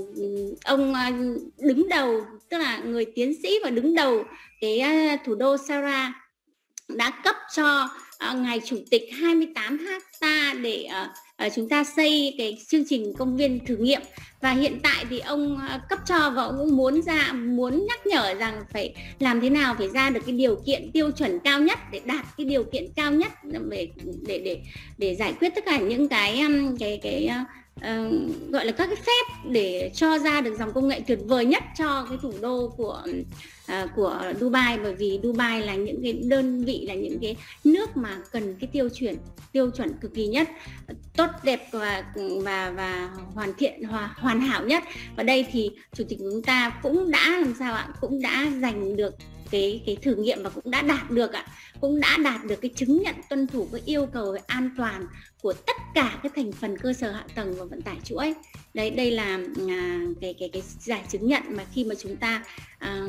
ông đứng đầu, tức là người tiến sĩ và đứng đầu cái thủ đô Sarah đã cấp cho ngài chủ tịch hai mươi tám ha để uh, chúng ta xây cái chương trình công viên thử nghiệm. Và hiện tại thì ông uh, cấp cho, và ông cũng muốn ra muốn nhắc nhở rằng phải làm thế nào phải ra được cái điều kiện tiêu chuẩn cao nhất để đạt cái điều kiện cao nhất để để để để giải quyết tất cả những cái um, cái cái uh, uh, gọi là các cái phép để cho ra được dòng công nghệ tuyệt vời nhất cho cái thủ đô của uh, của Dubai. Bởi vì Dubai là những cái đơn vị, là những cái nước mà cần cái tiêu chuẩn tiêu chuẩn cực kỳ nhất, tốt đẹp và và và hoàn thiện hòa, hoàn hảo nhất. Và đây thì chủ tịch của chúng ta cũng đã làm sao ạ, cũng đã giành được cái cái thử nghiệm và cũng đã đạt được ạ, cũng đã đạt được cái chứng nhận tuân thủ các yêu cầu về an toàn của tất cả các thành phần cơ sở hạ tầng và vận tải chuỗi. Đấy, đây là à, cái cái cái giải chứng nhận mà khi mà chúng ta à,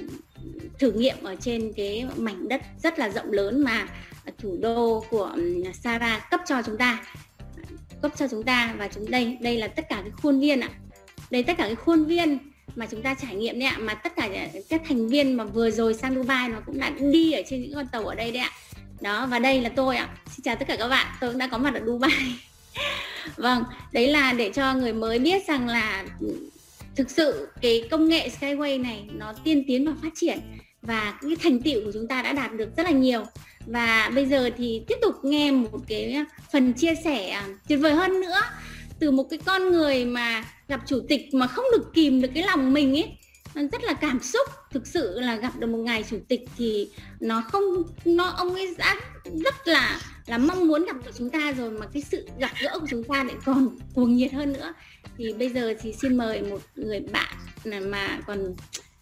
thử nghiệm ở trên cái mảnh đất rất là rộng lớn mà thủ đô của Sarah cấp cho chúng ta, cấp cho chúng ta. Và chúng đây đây là tất cả cái khuôn viên ạ, đây tất cả cái khuôn viên mà chúng ta trải nghiệm đấy ạ, mà tất cả các thành viên mà vừa rồi sang Dubai nó cũng đã đi ở trên những con tàu ở đây đấy ạ. Đó, và đây là tôi ạ. Xin chào tất cả các bạn, tôi cũng đã có mặt ở Dubai. Vâng, đấy là để cho người mới biết rằng là thực sự cái công nghệ Skyway này nó tiên tiến và phát triển, và cái thành tựu của chúng ta đã đạt được rất là nhiều. Và bây giờ thì tiếp tục nghe một cái phần chia sẻ tuyệt vời hơn nữa từ một cái con người mà gặp chủ tịch mà không được kìm được cái lòng mình ấy, rất là cảm xúc. Thực sự là gặp được một ngài chủ tịch thì nó không nó ông ấy đã rất là là mong muốn gặp được chúng ta rồi, mà cái sự gặp gỡ của chúng ta lại còn cuồng nhiệt hơn nữa. Thì bây giờ thì xin mời một người bạn mà còn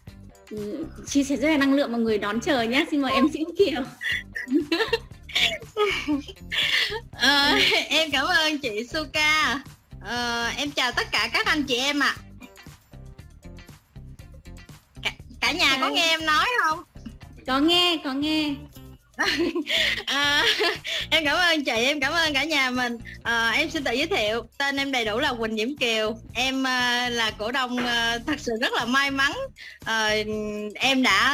chia sẻ rất là năng lượng, mọi người đón chờ nhé. Xin mời em Diễm Kiều. à, em cảm ơn chị Suka. Ờ, em chào tất cả các anh chị em ạ. À. Cả, cả nhà có nghe em nói không? Có nghe, có nghe. à, em cảm ơn chị, em cảm ơn cả nhà mình. à, Em xin tự giới thiệu, tên em đầy đủ là Quỳnh Diễm Kiều. Em à, là cổ đông à, thật sự rất là may mắn. à, Em đã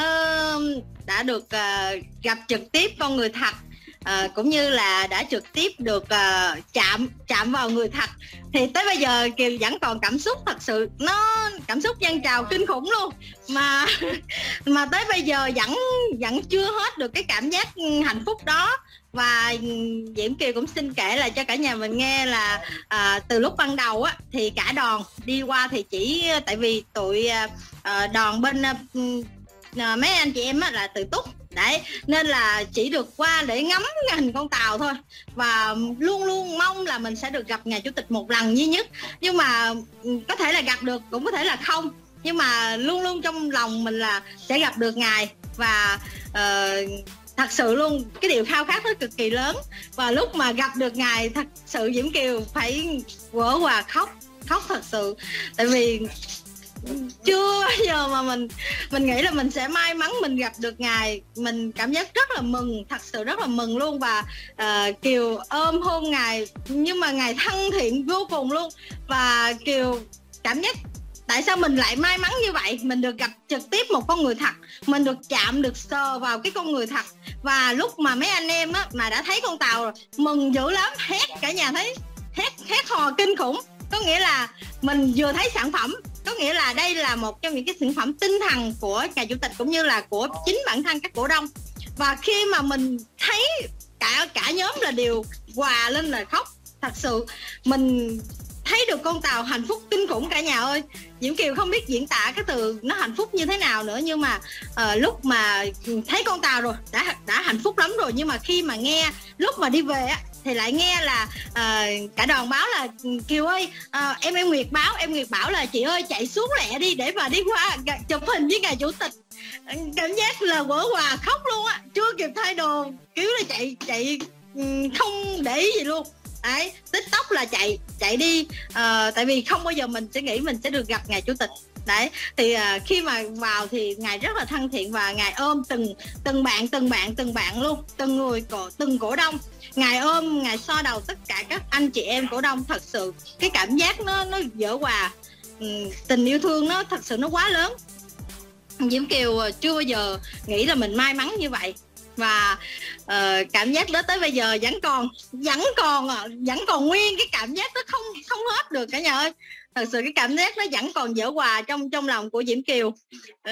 đã được à, gặp trực tiếp con người thật, à, cũng như là đã trực tiếp được à, chạm chạm vào người thật. Thì tới bây giờ Kiều vẫn còn cảm xúc, thật sự nó cảm xúc dâng trào kinh khủng luôn, mà mà tới bây giờ vẫn vẫn chưa hết được cái cảm giác hạnh phúc đó. Và Diễm Kiều cũng xin kể lại cho cả nhà mình nghe là à, từ lúc ban đầu á thì cả đoàn đi qua thì chỉ tại vì tụi à, đoàn bên à, mấy anh chị em á là tự túc đấy, nên là chỉ được qua để ngắm hình con tàu thôi, và luôn luôn mong là mình sẽ được gặp ngài chủ tịch một lần duy nhất. Nhưng mà có thể là gặp được, cũng có thể là không, nhưng mà luôn luôn trong lòng mình là sẽ gặp được ngài. Và uh, thật sự luôn cái điều khao khát nó cực kỳ lớn, và lúc mà gặp được ngài thật sự Diễm Kiều phải vỡ òa khóc khóc thật sự. Tại vì chưa bao giờ mà mình mình nghĩ là mình sẽ may mắn mình gặp được ngài. Mình cảm giác rất là mừng, thật sự rất là mừng luôn. Và uh, Kiều ôm hôn ngài, nhưng mà ngài thân thiện vô cùng luôn. Và Kiều cảm giác tại sao mình lại may mắn như vậy, mình được gặp trực tiếp một con người thật, mình được chạm, được sờ vào cái con người thật. Và lúc mà mấy anh em á mà đã thấy con tàu rồi, mừng dữ lắm, hét, cả nhà thấy hét hét hò kinh khủng. Có nghĩa là mình vừa thấy sản phẩm, có nghĩa là đây là một trong những cái sản phẩm tinh thần của ngài chủ tịch cũng như là của chính bản thân các cổ đông. Và khi mà mình thấy cả cả nhóm là đều hòa lên là khóc, thật sự mình thấy được con tàu hạnh phúc kinh khủng cả nhà ơi. Diễm Kiều không biết diễn tả cái từ nó hạnh phúc như thế nào nữa, nhưng mà uh, lúc mà thấy con tàu rồi đã đã hạnh phúc lắm rồi. Nhưng mà khi mà nghe lúc mà đi về á thì lại nghe là uh, cả đoàn báo là Kiều ơi, uh, em em Nguyệt báo em Nguyệt bảo là chị ơi chạy xuống lẹ đi để mà đi qua chụp hình với ngài chủ tịch. Cảm giác là vỡ hòa khóc luôn á, chưa kịp thay đồ kiểu là chạy chạy không để ý gì luôn. Đấy, TikTok là chạy chạy đi, uh, tại vì không bao giờ mình sẽ nghĩ mình sẽ được gặp ngài chủ tịch. Đấy, thì uh, khi mà vào thì ngài rất là thân thiện, và ngài ôm từng từng bạn từng bạn từng bạn luôn, từng người cổ từng cổ đông. Ngài ôm, ngài xoa đầu tất cả các anh chị em cổ đông. Thật sự cái cảm giác nó nó vỡ hòa, um, tình yêu thương nó thật sự nó quá lớn. Diễm Kiều chưa bao giờ nghĩ là mình may mắn như vậy. Và uh, cảm giác đó tới bây giờ vẫn còn vẫn còn vẫn còn nguyên cái cảm giác đó, không không hết được cả nhà ơi. Thật sự cái cảm giác nó vẫn còn vỡ hòa trong trong lòng của Diễm Kiều. uh,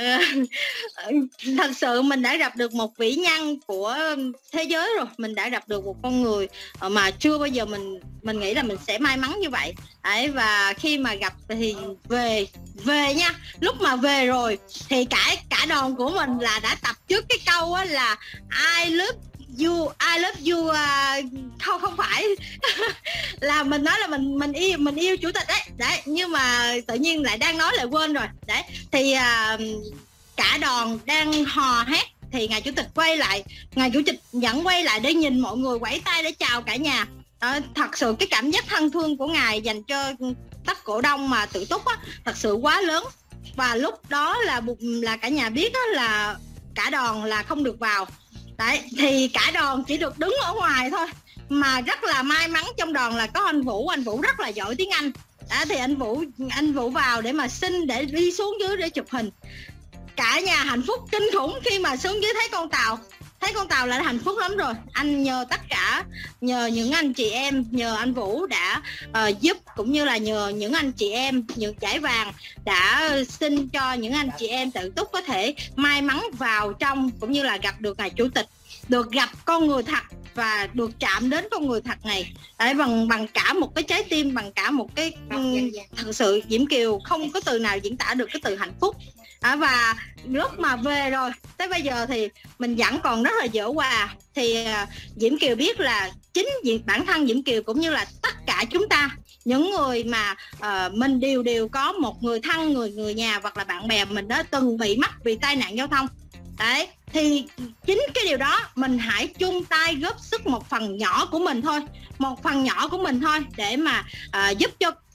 Thật sự mình đã gặp được một vĩ nhân của thế giới rồi, mình đã gặp được một con người mà chưa bao giờ mình mình nghĩ là mình sẽ may mắn như vậy. Đấy, và khi mà gặp thì về về nha, lúc mà về rồi thì cả cả đoàn của mình là đã tập trước cái câu á là I love you, I love you, uh, không không phải là mình nói là mình mình yêu mình yêu chủ tịch đấy. Đấy, nhưng mà tự nhiên lại đang nói lại quên rồi. Đấy, thì uh, cả đoàn đang hò hét thì ngài chủ tịch quay lại, ngài chủ tịch vẫn quay lại để nhìn mọi người, vẫy tay để chào cả nhà. Đó, thật sự cái cảm giác thân thương của ngài dành cho tất cổ đông mà tự túc á, thật sự quá lớn. Và lúc đó là là cả nhà biết á, là cả đoàn là không được vào. Đấy, thì cả đoàn chỉ được đứng ở ngoài thôi. Mà rất là may mắn trong đoàn là có anh Vũ, anh Vũ rất là giỏi tiếng Anh. Đó, thì anh Vũ anh Vũ vào để mà xin để đi xuống dưới để chụp hình. Cả nhà hạnh phúc kinh khủng khi mà xuống dưới thấy con tàu. Thấy con tàu là hạnh phúc lắm rồi. Anh nhờ tất cả, nhờ những anh chị em, nhờ anh Vũ đã uh, giúp, cũng như là nhờ những anh chị em, những giải vàng đã xin cho những anh chị em tự túc có thể may mắn vào trong, cũng như là gặp được ngài chủ tịch, được gặp con người thật và được chạm đến con người thật này. Đấy, bằng bằng cả một cái trái tim, bằng cả một cái um, thật sự Diễm Kiều không có từ nào diễn tả được cái từ hạnh phúc. À, và lúc mà về rồi tới bây giờ thì mình vẫn còn rất là dở hòa. Thì uh, Diễm Kiều biết là chính bản thân Diễm Kiều cũng như là tất cả chúng ta, những người mà uh, mình đều đều có một người thân, người người nhà hoặc là bạn bè mình đã từng bị mắc vì tai nạn giao thông. Đấy, thì chính cái điều đó mình hãy chung tay góp sức một phần nhỏ của mình thôi, một phần nhỏ của mình thôi để mà uh, giúp cho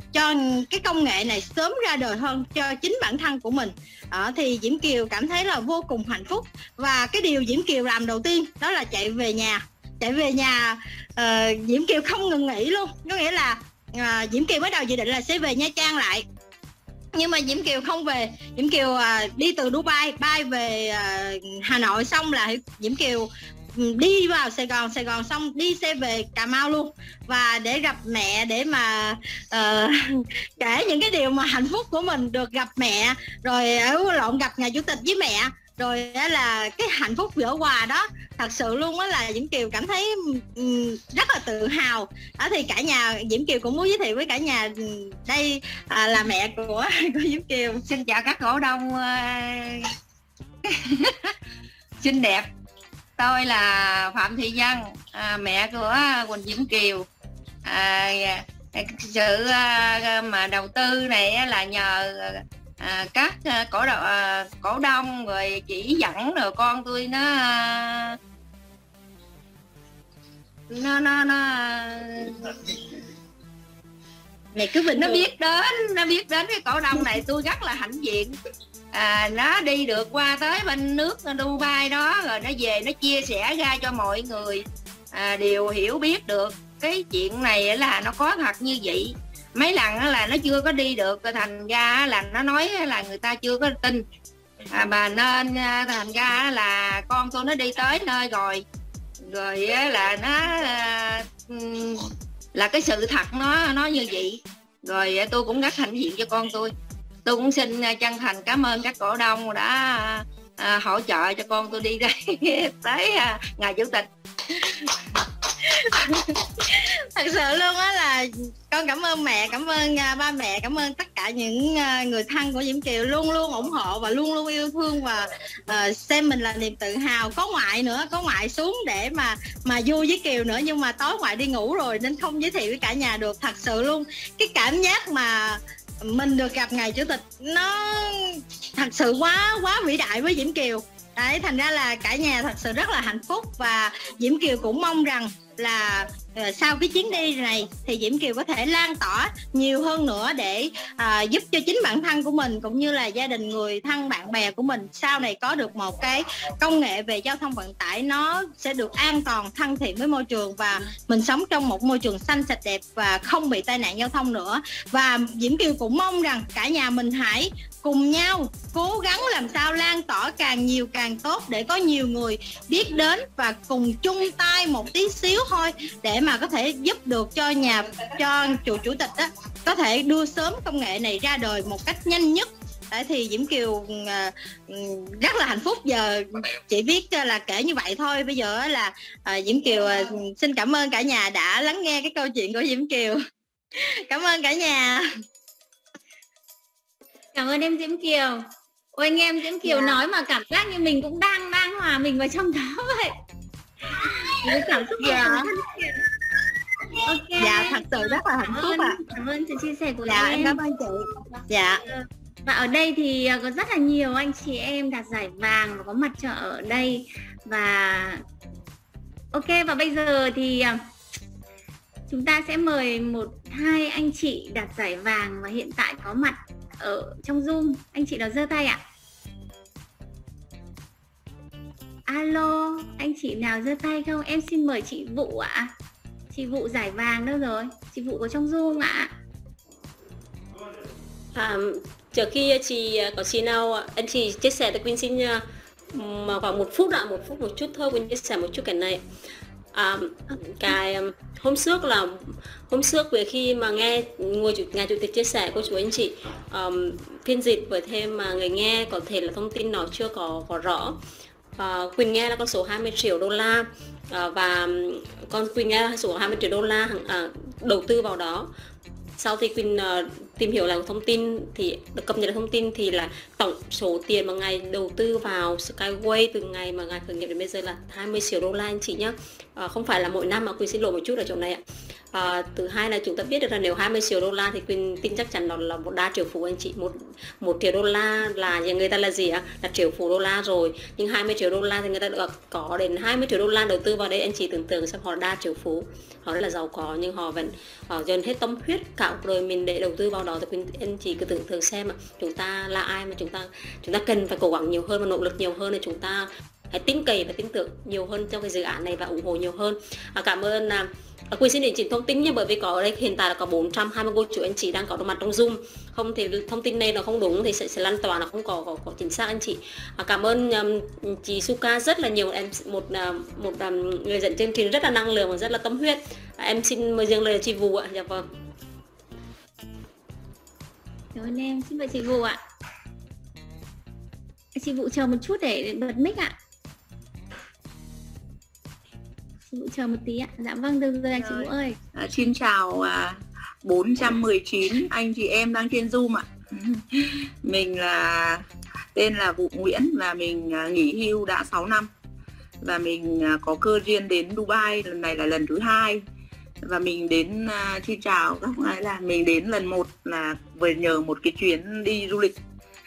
cho cái công nghệ này sớm ra đời hơn cho chính bản thân của mình. Đó, thì Diễm Kiều cảm thấy là vô cùng hạnh phúc. Và cái điều Diễm Kiều làm đầu tiên đó là chạy về nhà. Chạy về nhà uh, Diễm Kiều không ngừng nghỉ luôn. Có nghĩa là uh, Diễm Kiều mới đầu dự định là sẽ về Nha Trang lại, nhưng mà Diễm Kiều không về. Diễm Kiều uh, đi từ Dubai bay về uh, Hà Nội, xong là Diễm Kiều đi vào Sài Gòn, Sài Gòn xong đi xe về Cà Mau luôn, và để gặp mẹ, để mà uh, kể những cái điều mà hạnh phúc của mình được gặp mẹ, rồi ở lộn gặp ngày Chủ tịch với mẹ, rồi đó là cái hạnh phúc gỡ quà đó. Thật sự luôn á là Diễm Kiều cảm thấy um, rất là tự hào. Đó thì cả nhà, Diễm Kiều cũng muốn giới thiệu với cả nhà, đây à, là mẹ của của Diễm Kiều. Xin chào các cổ đông uh... xinh đẹp. Tôi là Phạm Thị Dân, à, mẹ của Quỳnh Diễm Kiều. À, sự à, mà đầu tư này là nhờ à, các cổ đông, à, cổ đông rồi chỉ dẫn, rồi con tôi nó nó nó nó mẹ cứ bình nó thường. biết đến nó biết đến cái cổ đông này. Tôi rất là hãnh diện. À, nó đi được qua tới bên nước Dubai đó, rồi nó về nó chia sẻ ra cho mọi người à, đều hiểu biết được cái chuyện này là nó có thật như vậy. Mấy lần là nó chưa có đi được, thành ra là nó nói là người ta chưa có tin, à, mà nên thành ra là con tôi nó đi tới nơi rồi rồi là nó là cái sự thật nó nó như vậy. Rồi tôi cũng rất hãnh diện cho con tôi. Tôi cũng xin chân thành cảm ơn các cổ đông đã à, hỗ trợ cho con tôi đi đây tới à, ngày Chủ tịch. Thật sự luôn á là con cảm ơn mẹ, cảm ơn uh, ba mẹ, cảm ơn tất cả những uh, người thân của Diễm Kiều luôn luôn ủng hộ và luôn luôn yêu thương và uh, xem mình là niềm tự hào. Có ngoại nữa, có ngoại xuống để mà mà vui với Kiều nữa, nhưng mà tối ngoại đi ngủ rồi nên không giới thiệu với cả nhà được. Thật sự luôn, cái cảm giác mà mình được gặp ngày Chủ tịch nó thật sự quá quá vĩ đại với Diễm Kiều. Đấy, thành ra là cả nhà thật sự rất là hạnh phúc, và Diễm Kiều cũng mong rằng là uh, sau cái chuyến đi này thì Diễm Kiều có thể lan tỏa nhiều hơn nữa để uh, giúp cho chính bản thân của mình cũng như là gia đình, người thân, bạn bè của mình sau này có được một cái công nghệ về giao thông vận tải nó sẽ được an toàn, thân thiện với môi trường, và mình sống trong một môi trường xanh sạch đẹp và không bị tai nạn giao thông nữa. Và Diễm Kiều cũng mong rằng cả nhà mình hãy cùng nhau cố gắng làm sao lan tỏa càng nhiều càng tốt, để có nhiều người biết đến và cùng chung tay một tí xíu thôi để mà có thể giúp được cho nhà cho chủ chủ tịch đó có thể đưa sớm công nghệ này ra đời một cách nhanh nhất. Tại thì Diễm Kiều uh, rất là hạnh phúc. Giờ chỉ biết là kể như vậy thôi. Bây giờ là uh, Diễm Kiều uh, xin cảm ơn cả nhà đã lắng nghe cái câu chuyện của Diễm Kiều. Cảm ơn cả nhà. Cảm ơn em Diễm Kiều. Ôi anh em Diễm Kiều Dạ. nói mà cảm giác như mình cũng đang đang hòa mình vào trong đó vậy. Cái cảm xúc Dạ. của mình. Ok. Dạ, thật sự rất là hạnh Cảm phúc ơn, ạ. cảm ơn sự chia sẻ của Dạ, em em. cảm ơn chị. Dạ. Và ở đây thì có rất là nhiều anh chị em đạt giải vàng và có mặt trợ ở đây. Và ok, và bây giờ thì chúng ta sẽ mời một hai anh chị đạt giải vàng và hiện tại có mặt ở trong Zoom. Anh chị nào giơ tay ạ? Alo, anh chị nào giơ tay không? Em xin mời chị Vũ ạ. Chị Vũ giải vàng đâu rồi? Chị Vũ có trong Zoom ạ. À, trước khi chị có chị nào anh chị chia sẻ thì Quỳnh xin mà khoảng một phút ạ, một phút một chút thôi, Quỳnh chia sẻ một chút cái này. À, cái hôm trước là hôm trước về khi mà nghe ngôi chủ ngài chủ tịch chia sẻ cô chú anh chị um, phiên dịch với thêm mà người nghe có thể là thông tin nó chưa có có rõ. Uh, Quỳnh nghe là con số hai mươi triệu đô la uh, và con Quỳnh nghe là số hai mươi triệu đô la uh, đầu tư vào đó. Sau thì Quỳnh uh, tìm hiểu lại thông tin thì được cập nhật được thông tin thì là tổng số tiền mà ngài đầu tư vào Skyway từ ngày mà ngài khởi nghiệp đến bây giờ là hai mươi triệu đô la anh chị nhé. Uh, không phải là mỗi năm, mà Quỳnh xin lỗi một chút ở chỗ này ạ. À, thứ hai là chúng ta biết được là nếu hai mươi triệu đô la thì Quỳnh tin chắc chắn đó là một đa triệu phú anh chị. Một một triệu đô la là người ta là gì ạ? Là triệu phú đô la rồi. Nhưng hai mươi triệu đô la thì người ta được có đến hai mươi triệu đô la đầu tư vào đây, anh chị tưởng tượng xem họ đa triệu phú, họ rất là giàu có nhưng họ vẫn họ dồn hết tâm huyết cả cuộc đời mình để đầu tư vào đó. Thì Quỳnh, anh chị cứ tưởng tượng xem chúng ta là ai mà chúng ta chúng ta cần phải cố gắng nhiều hơn và nỗ lực nhiều hơn để chúng ta hãy tin cậy và tin tưởng nhiều hơn trong cái dự án này và ủng hộ nhiều hơn. À, cảm ơn à, Quỳnh xin điều chỉnh thông tin nhé, bởi vì có ở đây hiện tại là có bốn trăm hai mươi cô chú anh chị đang có mặt trong Zoom, không thì thông tin này nó không đúng thì sẽ, sẽ lan tỏa, nó không có, có, có chính xác anh chị. À, cảm ơn um, chị Suka rất là nhiều, em một uh, một um, người dẫn chương trình rất là năng lượng và rất là tâm huyết. À, em xin mời dâng lời chị Vũ ạ. Dạ vâng. Cảm ơn em, xin mời chị Vũ ạ. Chị Vũ chờ một chút để bật mic ạ. Chị Vũ chờ một tí ạ. Dạ vâng, được rồi chị Vũ ơi. À, xin chào à, bốn trăm mười chín anh chị em đang trên Zoom ạ. Mình là tên là Vũ Nguyễn và mình à, nghỉ hưu đã sáu năm. Và mình à, có cơ duyên đến Dubai, lần này là lần thứ hai. Và mình đến, à, xin chào các bạn, là mình đến lần một là vừa nhờ một cái chuyến đi du lịch.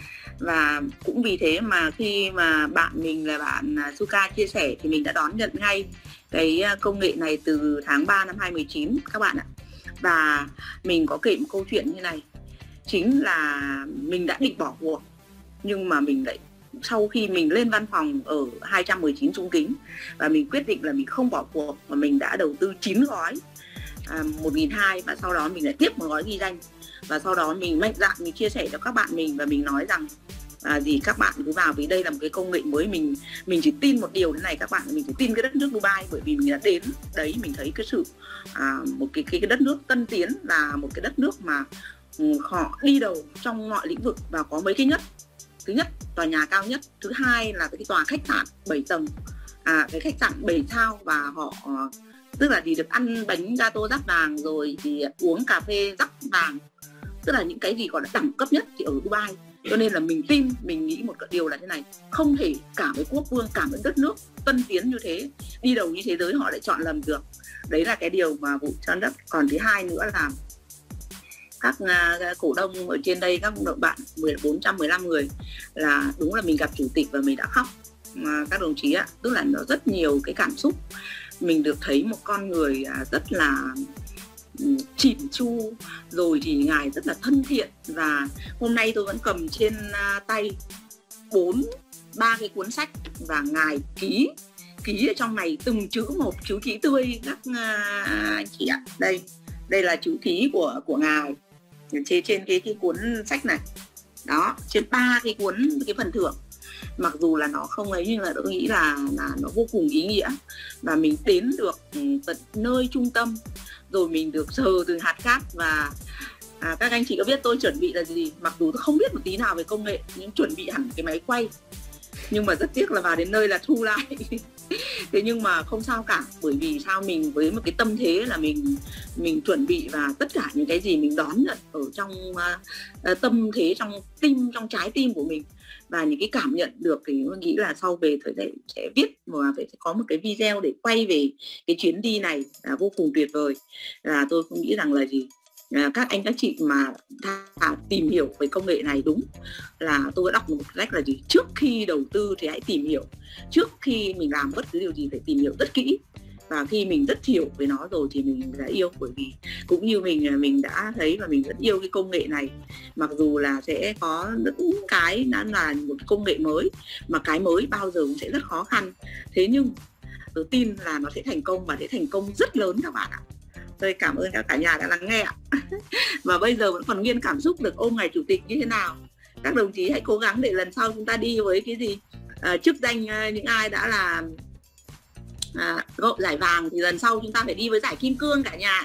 Và cũng vì thế mà khi mà bạn mình là bạn Suka chia sẻ thì mình đã đón nhận ngay cái công nghệ này từ tháng ba năm hai không một chín các bạn ạ. Và mình có kể một câu chuyện như này, chính là mình đã định bỏ cuộc, nhưng mà mình lại sau khi mình lên văn phòng ở hai trăm mười chín Trung Kính và mình quyết định là mình không bỏ cuộc, mà mình đã đầu tư chín gói à, một nghìn hai trăm và sau đó mình lại tiếp một gói ghi danh. Và sau đó mình mạnh dạn mình chia sẻ cho các bạn mình và mình nói rằng à, gì các bạn cứ vào, vì đây là một cái công nghệ mới. Mình mình chỉ tin một điều thế này các bạn, mình chỉ tin cái đất nước Dubai, bởi vì mình đã đến đấy mình thấy cái sự à, một cái, cái cái đất nước tân tiến, là một cái đất nước mà um, họ đi đầu trong mọi lĩnh vực và có mấy cái nhất. Thứ nhất, tòa nhà cao nhất. Thứ hai là cái tòa khách sạn bảy tầng, à, cái khách sạn bảy sao, và họ uh, tức là gì được ăn bánh gato rắc vàng, rồi thì uống cà phê rắc vàng, tức là những cái gì gọi là đẳng cấp nhất thì ở Dubai. Cho nên là mình tin, mình nghĩ một cái điều là thế này, không thể cả với quốc vương, cả với đất nước tân tiến như thế, đi đầu như thế giới họ lại chọn lầm được. Đấy là cái điều mà Vũ cho đất. Còn thứ hai nữa là các uh, cổ đông ở trên đây, các bạn bốn trăm mười lăm người, là đúng là mình gặp chủ tịch và mình đã khóc. Mà các đồng chí ạ, tức là nó rất nhiều cái cảm xúc. Mình được thấy một con người uh, rất là chỉn chu, rồi thì ngài rất là thân thiện. Và hôm nay tôi vẫn cầm trên uh, tay bốn ba cái cuốn sách và ngài ký ký ở trong này từng chữ một, chữ ký tươi các uh, anh chị ạ. Đây đây là chữ ký của của ngài trên trên cái cái cuốn sách này đó, trên ba cái cuốn cái phần thưởng. Mặc dù là nó không ấy, nhưng là tôi nghĩ là là nó vô cùng ý nghĩa. Và mình đến được tận nơi trung tâm, rồi mình được sờ từ hạt cát. Và à, các anh chị có biết tôi chuẩn bị là gì? Mặc dù tôi không biết một tí nào về công nghệ, nhưng chuẩn bị hẳn cái máy quay. Nhưng mà rất tiếc là vào đến nơi là thu lại. Thế nhưng mà không sao cả, bởi vì sao, mình với một cái tâm thế là mình mình chuẩn bị, và tất cả những cái gì mình đón nhận ở trong uh, tâm thế, trong tim, trong trái tim của mình, và những cái cảm nhận được, thì tôi nghĩ là sau về thời đại sẽ viết và phải có một cái video để quay về cái chuyến đi này là vô cùng tuyệt vời. Là tôi không nghĩ rằng là gì, à, các anh các chị mà thà tìm hiểu về công nghệ này, đúng là tôi đã đọc một cách là gì, trước khi đầu tư thì hãy tìm hiểu, trước khi mình làm bất cứ điều gì phải tìm hiểu rất kỹ. Và khi mình rất hiểu về nó rồi thì mình đã yêu, bởi vì cũng như mình mình đã thấy và mình rất yêu cái công nghệ này. Mặc dù là sẽ có những cái đã là một công nghệ mới, mà cái mới bao giờ cũng sẽ rất khó khăn. Thế nhưng tôi tin là nó sẽ thành công, và sẽ thành công rất lớn các bạn ạ. Tôi cảm ơn các cả nhà đã lắng nghe ạ. Và bây giờ vẫn còn nguyên cảm xúc được ôm ngày chủ tịch như thế nào. Các đồng chí hãy cố gắng để lần sau chúng ta đi với cái gì à, chức danh à, những ai đã là à, gậu giải vàng thì lần sau chúng ta phải đi với giải kim cương cả nhà.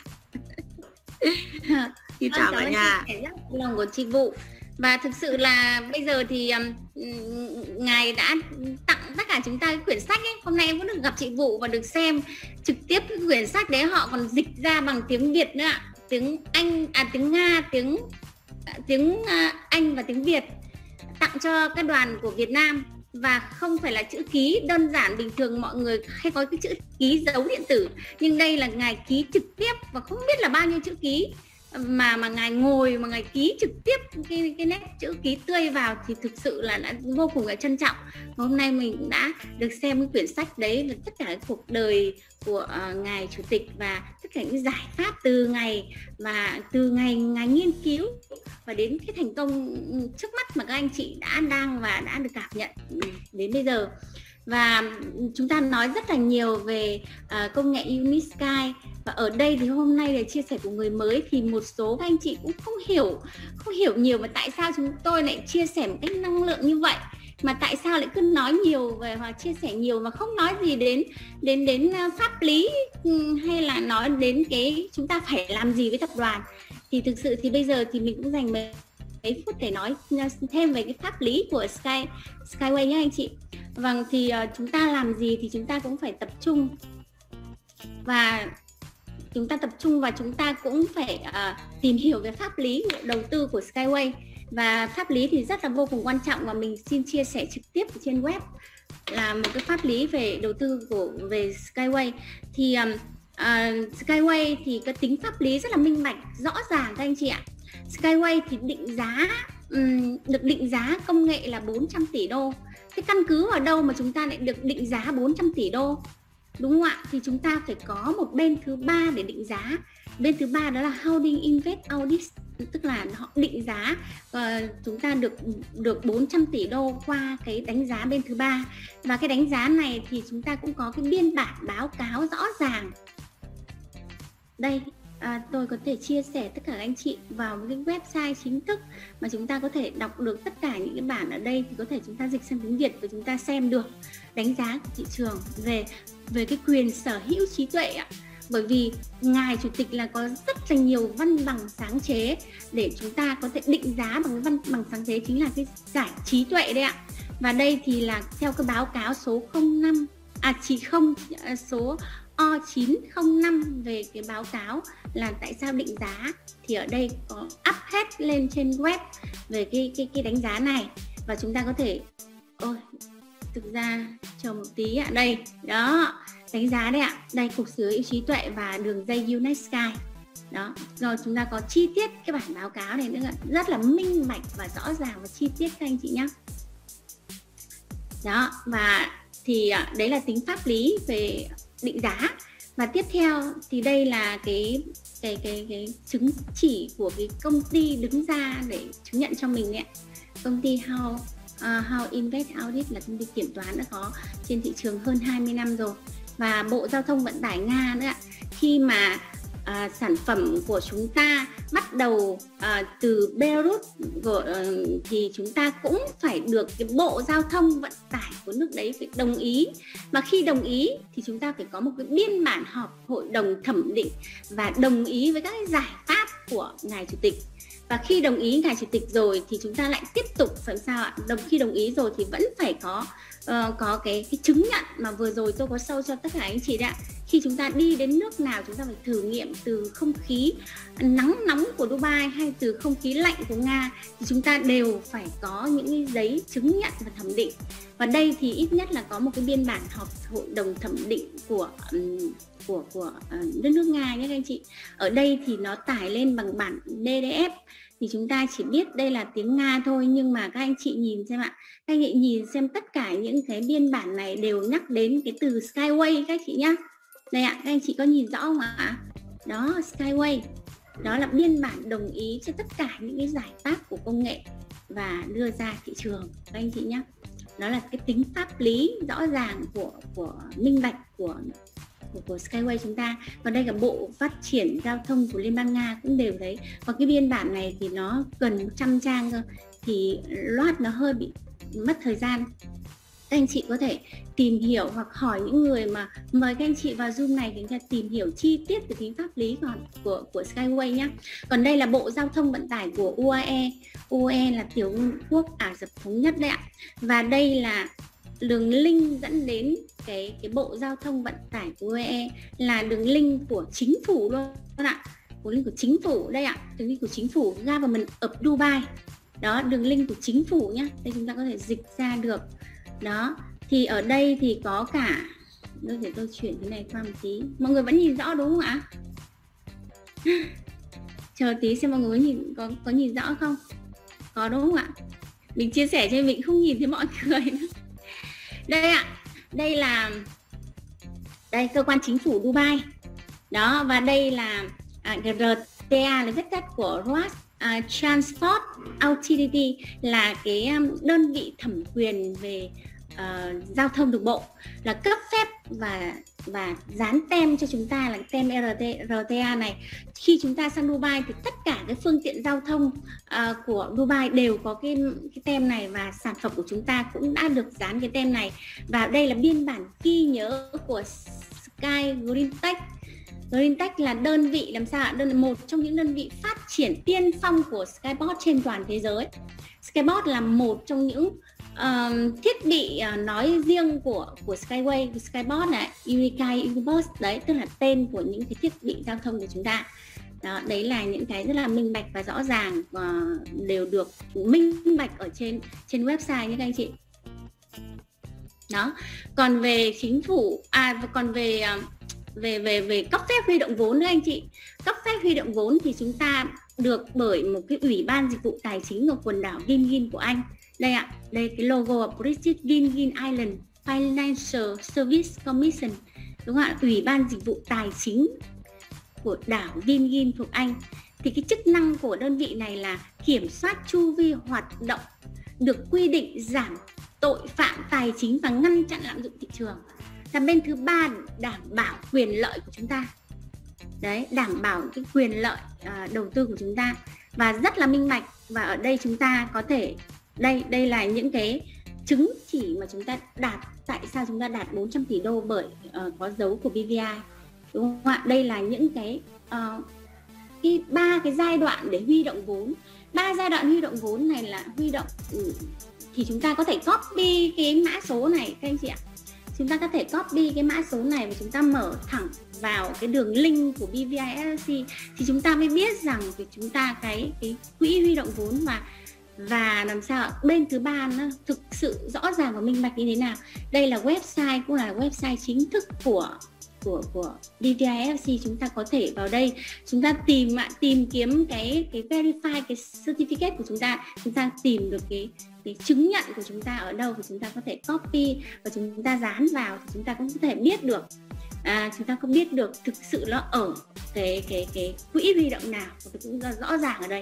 Xin chào cả nhà. Lòng của chị Vũ. Và thực sự là bây giờ thì um, ngài đã tặng tất cả chúng ta cái quyển sách ấy. Hôm nay em cũng được gặp chị Vũ và được xem trực tiếp cái quyển sách đấy. Họ còn dịch ra bằng tiếng Việt nữa ạ, tiếng Anh, à tiếng Nga, tiếng tiếng uh, Anh và tiếng Việt, tặng cho các đoàn của Việt Nam. và không phải là chữ ký đơn giản. Bình thường mọi người hay có cái chữ ký dấu điện tử, nhưng đây là ngài ký trực tiếp và không biết là bao nhiêu chữ ký, mà mà ngài ngồi mà ngài ký trực tiếp cái, cái nét chữ ký tươi vào thì thực sự là đã vô cùng là trân trọng. Và hôm nay mình cũng đã được xem cái quyển sách đấy là tất cả cái cuộc đời của uh, ngài chủ tịch và tất cả những giải pháp từ ngày và từ ngày ngài nghiên cứu và đến cái thành công trước mắt mà các anh chị đã đang và đã được cảm nhận đến bây giờ. Và chúng ta nói rất là nhiều về uh, công nghệ Unisky, và ở đây thì hôm nay là chia sẻ của người mới thì một số các anh chị cũng không hiểu không hiểu nhiều mà tại sao chúng tôi lại chia sẻ một cách năng lượng như vậy, mà tại sao lại cứ nói nhiều về hoặc chia sẻ nhiều mà không nói gì đến đến đến pháp lý hay là nói đến cái chúng ta phải làm gì với tập đoàn. Thì thực sự thì bây giờ thì mình cũng dành mấy phút để nói thêm về cái pháp lý của Sky Skyway nhé anh chị. Vâng, thì uh, chúng ta làm gì thì chúng ta cũng phải tập trung, và chúng ta tập trung và chúng ta cũng phải uh, tìm hiểu về pháp lý của đầu tư của Skyway. Và pháp lý thì rất là vô cùng quan trọng, và mình xin chia sẻ trực tiếp trên web là một cái pháp lý về đầu tư của về Skyway. Thì um, uh, Skyway thì cái tính pháp lý rất là minh bạch, rõ ràng các anh chị ạ. Skyway thì định giá um, được định giá công nghệ là bốn trăm tỷ đô. Thế căn cứ vào đâu mà chúng ta lại được định giá bốn trăm tỷ đô? Đúng không ạ? Thì chúng ta phải có một bên thứ ba để định giá. Bên thứ ba đó là Holding Invest Audit, tức là họ định giá uh, chúng ta được được bốn trăm tỷ đô qua cái đánh giá bên thứ ba. Và cái đánh giá này thì chúng ta cũng có cái biên bản báo cáo rõ ràng. Đây, à, tôi có thể chia sẻ tất cả các anh chị vào một cái website chính thức mà chúng ta có thể đọc được tất cả những cái bản ở đây, thì có thể chúng ta dịch sang tiếng Việt và chúng ta xem được đánh giá của thị trường về về cái quyền sở hữu trí tuệ ạ. Bởi vì ngài chủ tịch là có rất là nhiều văn bằng sáng chế để chúng ta có thể định giá bằng cái văn bằng sáng chế, chính là cái giải trí tuệ đấy ạ. Và đây thì là theo cái báo cáo số không năm à chỉ không số O chín không năm về cái báo cáo là tại sao định giá, thì ở đây có up hết lên trên web về cái cái cái đánh giá này. Và chúng ta có thể ôi thực ra chờ một tí ạ, đây đó đánh giá đây ạ, đây cục sở hữu trí tuệ và đường dây Unisky đó. Rồi chúng ta có chi tiết cái bản báo cáo này nữa, rất là minh bạch và rõ ràng và chi tiết các anh chị nhé. Đó, và thì đấy là tính pháp lý về định giá. Và tiếp theo thì đây là cái cái cái cái chứng chỉ của cái công ty đứng ra để chứng nhận cho mình ấy. Công ty How uh, How Invest Audit là công ty kiểm toán đã có trên thị trường hơn hai mươi năm rồi. Và Bộ Giao thông Vận tải Nga nữa ạ. Khi mà uh, sản phẩm của chúng ta bắt đầu uh, từ Belarus của, uh, thì chúng ta cũng phải được cái Bộ Giao thông Vận tải của nước đấy phải đồng ý. Và khi đồng ý thì chúng ta phải có một cái biên bản họp hội đồng thẩm định và đồng ý với các cái giải pháp của ngài chủ tịch. Và khi đồng ý ngài chủ tịch rồi thì chúng ta lại tiếp tục làm sao ạ? Đồng khi đồng ý rồi thì vẫn phải có uh, có cái cái chứng nhận mà vừa rồi tôi có show cho tất cả anh chị đấy ạ. Khi chúng ta đi đến nước nào chúng ta phải thử nghiệm từ không khí nắng nóng của Dubai hay từ không khí lạnh của Nga, thì chúng ta đều phải có những cái giấy chứng nhận và thẩm định. Và đây thì ít nhất là có một cái biên bản họp hội đồng thẩm định của um, của của uh, đất nước Nga nhé các anh chị. Ở đây thì nó tải lên bằng bản pê đê ép, thì chúng ta chỉ biết đây là tiếng Nga thôi, nhưng mà các anh chị nhìn xem ạ, các anh chị nhìn xem tất cả những cái biên bản này đều nhắc đến cái từ Skyway các chị nhá. Đây ạ, các anh chị có nhìn rõ không ạ? Đó, Skyway, đó là biên bản đồng ý cho tất cả những cái giải pháp của công nghệ và đưa ra thị trường các anh chị nhé. Đó là cái tính pháp lý rõ ràng của của minh bạch của của, của Skyway chúng ta. Còn đây là Bộ Phát triển Giao thông của Liên bang Nga cũng đều thấy. Và cái biên bản này thì nó gần một trăm trang cơ, thì loát nó hơi bị mất thời gian. Các anh chị có thể tìm hiểu hoặc hỏi những người mà mời các anh chị vào Zoom này để chúng ta tìm hiểu chi tiết về tính pháp lý của, của, của Skyway nhé. Còn đây là Bộ Giao thông Vận tải của u a e. u a e là Tiểu vương quốc Ả Rập Thống Nhất đấy ạ. Và đây là đường link dẫn đến cái, cái Bộ Giao thông Vận tải của u a e, là đường link của chính phủ luôn ạ. Đường link của chính phủ đây ạ. Đường link của chính phủ Government of Dubai. Đó, đường link của chính phủ nhé. Đây chúng ta có thể dịch ra được Đó, thì ở đây thì có cả, để tôi chuyển cái này qua một tí. Mọi người vẫn nhìn rõ đúng không ạ? Chờ tí xem mọi người có nhìn, có, có nhìn rõ không? Có đúng không ạ? Mình chia sẻ cho mình không nhìn thấy mọi người nữa. Đây ạ, đây là đây cơ quan chính phủ Dubai. Đó, và đây là à, rờ tê a là viết tắt của Road uh, Transport Authority, là cái um, đơn vị thẩm quyền về uh, giao thông đường bộ, là cấp phép và và dán tem cho chúng ta là tem rờ tê a này. Khi chúng ta sang Dubai thì tất cả cái phương tiện giao thông uh, của Dubai đều có cái, cái tem này, và sản phẩm của chúng ta cũng đã được dán cái tem này. Và đây là biên bản ghi nhớ của Sky Green Tech. Green Tech là đơn vị làm sao ạ? Đơn một trong những đơn vị phát triển tiên phong của Skyboard trên toàn thế giới. Skyboard là một trong những uh, thiết bị uh, nói riêng của của Skyway, Skyboard này, Unicai, Unibus, đấy tức là tên của những cái thiết bị giao thông của chúng ta. Đó, đấy là những cái rất là minh bạch và rõ ràng, uh, đều được minh bạch ở trên trên website nhé các anh chị. Đó, còn về chính phủ, à còn về uh, về về về cấp phép huy động vốn nữa anh chị. Cấp phép huy động vốn thì chúng ta được bởi một cái ủy ban dịch vụ tài chính ở quần đảo Gilgit của Anh. Đây ạ, đây cái logo British Gilgit Island Financial Service Commission, đúng không ạ? Ủy ban dịch vụ tài chính của đảo Gilgit thuộc Anh. Thì cái chức năng của đơn vị này là kiểm soát chu vi hoạt động, được quy định giảm tội phạm tài chính và ngăn chặn lạm dụng thị trường. Là bên thứ ba, đảm bảo quyền lợi của chúng ta. Đấy, đảm bảo cái quyền lợi uh, đầu tư của chúng ta, và rất là minh bạch. Và ở đây chúng ta có thể, đây đây là những cái chứng chỉ mà chúng ta đạt. Tại sao chúng ta đạt bốn trăm tỷ đô? Bởi uh, có dấu của bê vê i, đúng không ạ? Đây là những cái uh, cái ba cái giai đoạn để huy động vốn. Ba giai đoạn huy động vốn này là huy động ừ, thì chúng ta có thể copy cái mã số này các anh chị ạ. Chúng ta có thể copy cái mã số này và chúng ta mở thẳng vào cái đường link của bê vê i ét lờ xê, thì chúng ta mới biết rằng thì chúng ta cái cái quỹ huy động vốn và và làm sao bên thứ ba nó thực sự rõ ràng và minh bạch như thế nào. Đây là website, cũng là website chính thức của của của bê vê i ét lờ xê. Chúng ta có thể vào đây chúng ta tìm tìm kiếm cái cái verify cái certificate của chúng ta, chúng ta tìm được cái cái chứng nhận của chúng ta ở đâu thì chúng ta có thể copy và chúng ta dán vào, thì chúng ta cũng có thể biết được, à, chúng ta không biết được thực sự nó ở cái cái cái quỹ huy động nào, và cũng rõ ràng ở đây.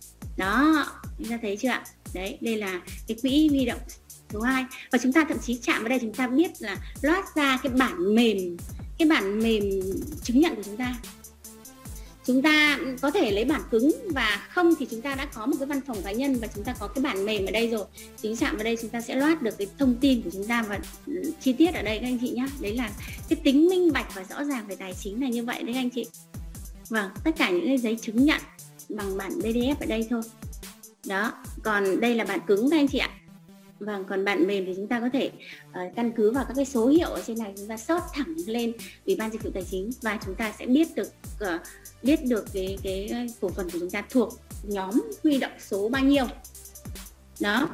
Đó, chúng ta thấy chưa ạ? Đấy, đây là cái quỹ huy động số hai, và chúng ta thậm chí chạm vào đây chúng ta biết là loát ra cái bản mềm, cái bản mềm chứng nhận của chúng ta. Chúng ta có thể lấy bản cứng, và không thì chúng ta đã có một cái văn phòng cá nhân và chúng ta có cái bản mềm ở đây rồi. Chính chạm vào đây chúng ta sẽ loát được cái thông tin của chúng ta và chi tiết ở đây các anh chị nhé. Đấy là cái tính minh bạch và rõ ràng về tài chính này như vậy đấy các anh chị. Vâng, tất cả những cái giấy chứng nhận bằng bản pê đê ép ở đây thôi. Đó, còn đây là bản cứng các anh chị ạ. Vâng, còn bản mềm thì chúng ta có thể uh, căn cứ vào các cái số hiệu ở trên này, chúng ta search thẳng lên Ủy ban dịch vụ tài chính và chúng ta sẽ biết được uh, biết được cái cái cổ phần của chúng ta thuộc nhóm huy động số bao nhiêu. Đó.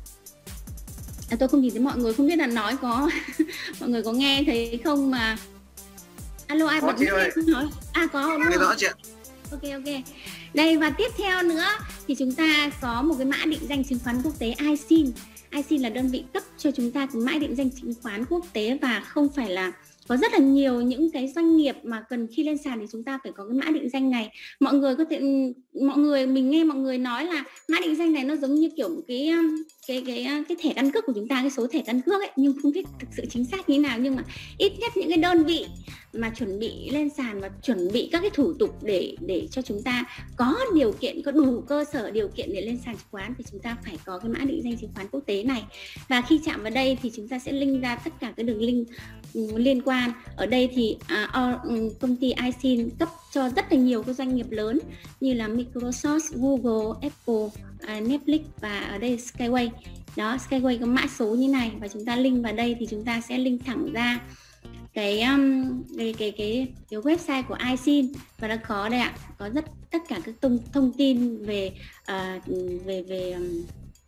À, tôi không nhìn thấy mọi người, không biết là nói có mọi người có nghe thấy không mà. Alo, ai bật mic nói? À có đúng không? Rõ chị ạ. Ok ok. Đây, và tiếp theo nữa thì chúng ta có một cái mã định danh chứng khoán quốc tế i xê i en. i xê i en là đơn vị cấp cho chúng ta cái mã định danh chứng khoán quốc tế, và không phải là có rất là nhiều những cái doanh nghiệp mà cần khi lên sàn thì chúng ta phải có cái mã định danh này. Mọi người có thể mọi người mình nghe mọi người nói là mã định danh này nó giống như kiểu một cái cái cái cái thẻ căn cước của chúng ta, cái số thẻ căn cước ấy, nhưng không biết thực sự chính xác như thế nào. Nhưng mà ít nhất những cái đơn vị mà chuẩn bị lên sàn và chuẩn bị các cái thủ tục để để cho chúng ta có điều kiện, có đủ cơ sở điều kiện để lên sàn chứng khoán thì chúng ta phải có cái mã định danh chứng khoán quốc tế này. Và khi chạm vào đây thì chúng ta sẽ link ra tất cả cái đường link liên quan. Ở đây thì à, công ty i xê i en cấp cho rất là nhiều các doanh nghiệp lớn như là Microsoft, Google, Apple, à, Netflix và ở đây Skyway. Đó, Skyway có mã số như này và chúng ta link vào đây thì chúng ta sẽ link thẳng ra cái um, cái, cái cái cái website của i xê i en, và nó có đây ạ, có rất tất cả các thông thông tin về uh, về về um,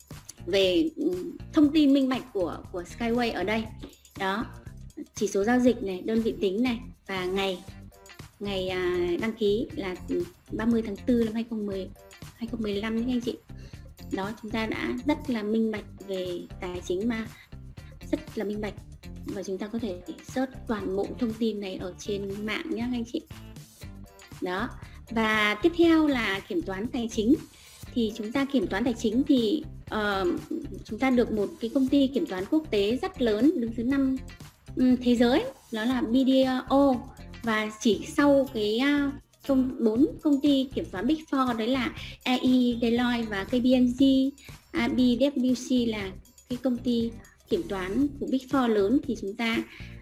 về thông tin minh bạch của của Skyway ở đây. Đó, chỉ số giao dịch này, đơn vị tính này, và ngày ngày à, đăng ký là ba mươi tháng tư năm hai không một lăm đấy anh chị. Đó, chúng ta đã rất là minh bạch về tài chính, mà rất là minh bạch, và chúng ta có thể search toàn bộ thông tin này ở trên mạng nhé anh chị. Đó, và tiếp theo là kiểm toán tài chính. Thì chúng ta kiểm toán tài chính thì uh, chúng ta được một cái công ty kiểm toán quốc tế rất lớn đứng thứ năm um, thế giới, đó là bê đê o, và chỉ sau cái uh, công bốn công ty kiểm toán Big Four, đấy là e i, Deloitte và ca pê em giê, uh, bê vê xê là cái công ty kiểm toán của Big Four lớn, thì chúng ta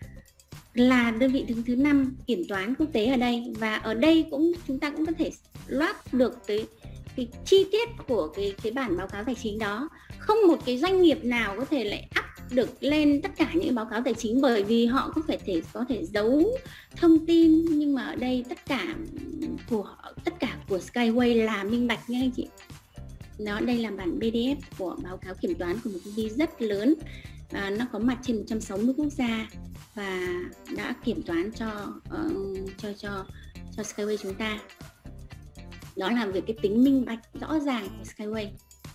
là đơn vị đứng thứ năm kiểm toán quốc tế ở đây. Và ở đây cũng chúng ta cũng có thể loát được cái cái chi tiết của cái cái bản báo cáo tài chính đó. Không một cái doanh nghiệp nào có thể lại up được lên tất cả những báo cáo tài chính, bởi vì họ có phải thể có thể giấu thông tin, nhưng mà ở đây tất cả của tất cả của Skyway là minh bạch nha anh chị. Đó, đây là bản pê đê ép của báo cáo kiểm toán của một công ty rất lớn, à, nó có mặt trên một trăm sáu mươi quốc gia và đã kiểm toán cho uh, cho cho cho Skyway chúng ta. Đó là về cái tính minh bạch rõ ràng của Skyway.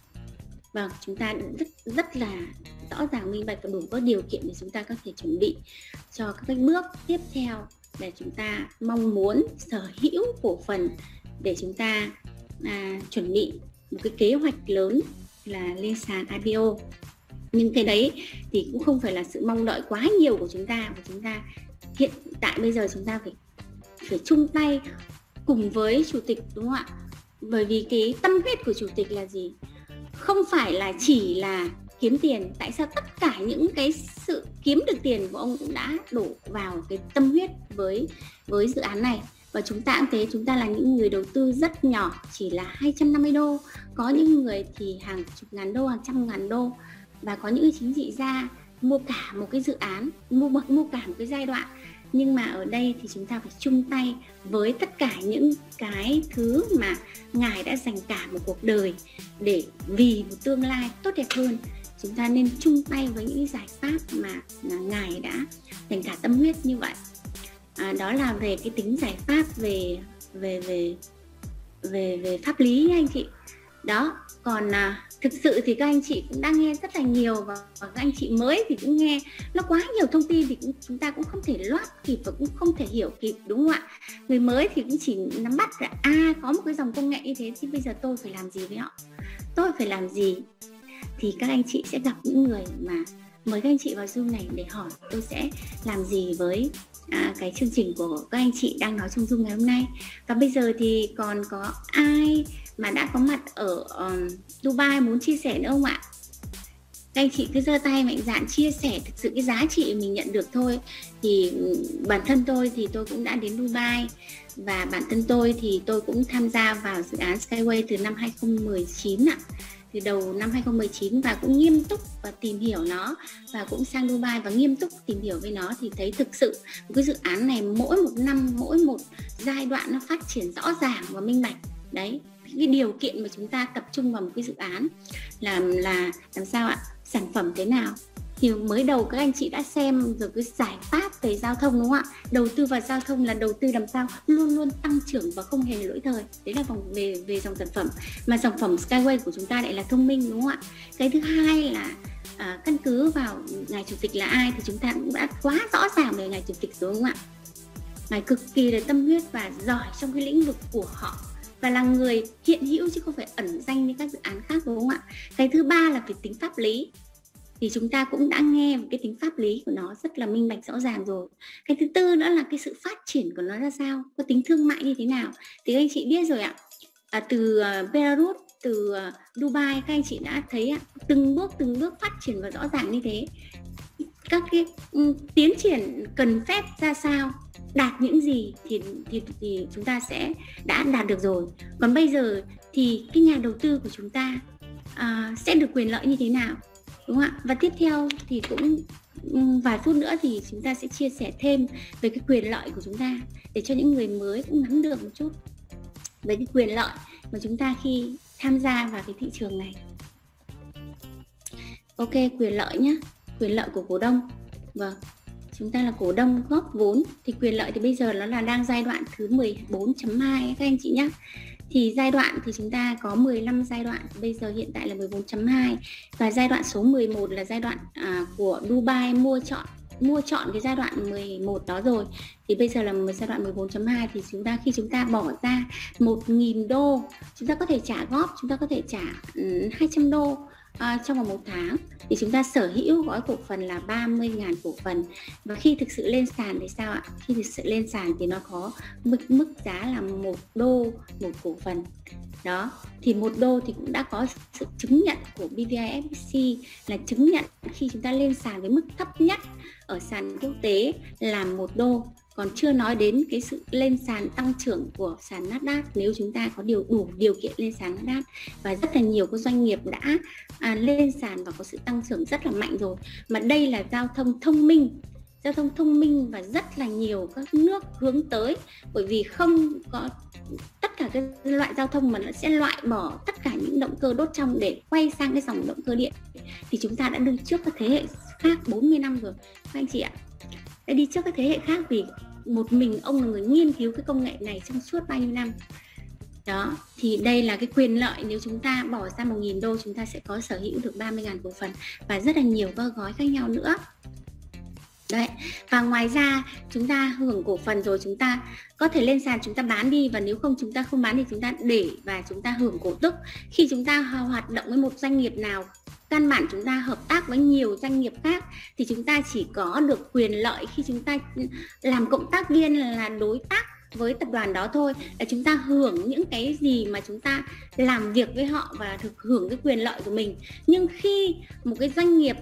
Vâng, chúng ta rất rất là rõ ràng, minh bạch và đủ có điều kiện để chúng ta có thể chuẩn bị cho các bước tiếp theo để chúng ta mong muốn sở hữu cổ phần, để chúng ta à, chuẩn bị một cái kế hoạch lớn là lên sàn i pê o. Nhưng cái đấy thì cũng không phải là sự mong đợi quá nhiều của chúng ta, và chúng ta hiện tại bây giờ chúng ta phải phải chung tay cùng với chủ tịch, đúng không ạ? Bởi vì cái tâm huyết của chủ tịch là gì? Không phải là chỉ là kiếm tiền. Tại sao tất cả những cái sự kiếm được tiền của ông cũng đã đổ vào cái tâm huyết với với dự án này. Và chúng ta cũng thế, chúng ta là những người đầu tư rất nhỏ, chỉ là hai trăm năm mươi đô, có những người thì hàng chục ngàn đô, hàng trăm ngàn đô, và có những chính trị gia mua cả một cái dự án, mua mua cả một cái giai đoạn. Nhưng mà ở đây thì chúng ta phải chung tay với tất cả những cái thứ mà Ngài đã dành cả một cuộc đời để vì một tương lai tốt đẹp hơn. Chúng ta nên chung tay với những giải pháp mà Ngài đã dành cả tâm huyết như vậy. À, đó là về cái tính giải pháp về về về về về pháp lý nha anh chị. Đó, còn à, thực sự thì các anh chị cũng đang nghe rất là nhiều, và, và các anh chị mới thì cũng nghe nó quá nhiều thông tin, thì cũng, chúng ta cũng không thể loát kịp và cũng không thể hiểu kịp, đúng không ạ? Người mới thì cũng chỉ nắm bắt là à, có một cái dòng công nghệ như thế thì bây giờ tôi phải làm gì với họ, tôi phải làm gì. Thì các anh chị sẽ gặp những người mà mời các anh chị vào Zoom này để hỏi tôi sẽ làm gì với à, cái chương trình của các anh chị đang nói trong Zoom ngày hôm nay. Và bây giờ thì còn có ai mà đã có mặt ở um, Dubai muốn chia sẻ nữa không ạ? Các anh chị cứ giơ tay mạnh dạn chia sẻ thực sự cái giá trị mình nhận được thôi. Thì bản thân tôi thì tôi cũng đã đến Dubai, và bản thân tôi thì tôi cũng tham gia vào dự án Skyway từ năm hai không một chín ạ. Từ đầu năm hai không một chín, và cũng nghiêm túc và tìm hiểu nó, và cũng sang Dubai và nghiêm túc tìm hiểu với nó, thì thấy thực sự một cái dự án này mỗi một năm, mỗi một giai đoạn nó phát triển rõ ràng và minh bạch. Đấy, cái điều kiện mà chúng ta tập trung vào một cái dự án là là làm sao ạ? Sản phẩm thế nào? Thì mới đầu các anh chị đã xem rồi cái giải pháp về giao thông, đúng không ạ? Đầu tư vào giao thông là đầu tư làm sao luôn luôn tăng trưởng và không hề lỗi thời. Đấy là vòng về về dòng sản phẩm. Mà sản phẩm Skyway của chúng ta lại là thông minh, đúng không ạ? Cái thứ hai là à, căn cứ vào ngài chủ tịch là ai thì chúng ta cũng đã quá rõ ràng về ngài chủ tịch rồi, đúng không ạ? Ngài cực kỳ là tâm huyết và giỏi trong cái lĩnh vực của họ, và là người hiện hữu chứ không phải ẩn danh như các dự án khác, đúng không ạ? Cái thứ ba là về tính pháp lý, thì chúng ta cũng đã nghe cái tính pháp lý của nó rất là minh bạch rõ ràng rồi. Cái thứ tư nữa là cái sự phát triển của nó ra sao, có tính thương mại như thế nào. Thì các anh chị biết rồi ạ, à, từ uh, Belarus, từ uh, Dubai, các anh chị đã thấy ạ, từng bước từng bước phát triển và rõ ràng như thế. Các cái um, tiến triển cần phép ra sao, đạt những gì thì, thì, thì chúng ta sẽ đã đạt được rồi. Còn bây giờ thì cái nhà đầu tư của chúng ta uh, sẽ được quyền lợi như thế nào, đúng không ạ? Và tiếp theo thì cũng vài phút nữa thì chúng ta sẽ chia sẻ thêm về cái quyền lợi của chúng ta, để cho những người mới cũng nắm được một chút về cái quyền lợi mà chúng ta khi tham gia vào cái thị trường này. Ok, quyền lợi nhé, quyền lợi của cổ đông. Vâng, chúng ta là cổ đông góp vốn thì quyền lợi thì bây giờ nó là đang giai đoạn thứ mười bốn chấm hai các anh chị nhé. Thì giai đoạn thì chúng ta có mười lăm giai đoạn, bây giờ hiện tại là mười bốn chấm hai, và giai đoạn số mười một là giai đoạn à, của Dubai mua chọn mua chọn cái giai đoạn mười một đó rồi. Thì bây giờ là một giai đoạn mười bốn chấm hai, thì chúng ta khi chúng ta bỏ ra một nghìn đô, chúng ta có thể trả góp, chúng ta có thể trả um, hai trăm đô À, trong vòng một tháng, thì chúng ta sở hữu gói cổ phần là ba mươi nghìn cổ phần. Và khi thực sự lên sàn thì sao ạ? Khi thực sự lên sàn thì nó có mức, mức giá là một đô một cổ phần. Đó, thì một đô thì cũng đã có sự chứng nhận của bê vê i ép xê, là chứng nhận khi chúng ta lên sàn với mức thấp nhất ở sàn quốc tế là một đô. Còn chưa nói đến cái sự lên sàn tăng trưởng của sàn Nasdaq nếu chúng ta có điều đủ điều kiện lên sàn Nasdaq. Và rất là nhiều các doanh nghiệp đã à, lên sàn và có sự tăng trưởng rất là mạnh rồi. Mà đây là giao thông thông minh, giao thông thông minh và rất là nhiều các nước hướng tới. Bởi vì không có tất cả các loại giao thông mà nó sẽ loại bỏ tất cả những động cơ đốt trong để quay sang cái dòng động cơ điện. Thì chúng ta đã đứng trước các thế hệ khác bốn mươi năm rồi các anh chị ạ. Đã đi trước các thế hệ khác vì một mình ông là người nghiên cứu cái công nghệ này trong suốt bao nhiêu năm. Đó, thì đây là cái quyền lợi nếu chúng ta bỏ ra một nghìn đô, chúng ta sẽ có sở hữu được ba mươi nghìn cổ phần và rất là nhiều các gói khác nhau nữa. Đấy, và ngoài ra chúng ta hưởng cổ phần rồi, chúng ta có thể lên sàn chúng ta bán đi, và nếu không chúng ta không bán thì chúng ta để và chúng ta hưởng cổ tức. Khi chúng ta hoạt động với một doanh nghiệp nào, căn bản chúng ta hợp tác với nhiều doanh nghiệp khác, thì chúng ta chỉ có được quyền lợi khi chúng ta làm cộng tác viên, là đối tác với tập đoàn đó thôi, là chúng ta hưởng những cái gì mà chúng ta làm việc với họ và được hưởng cái quyền lợi của mình. Nhưng khi một cái doanh nghiệp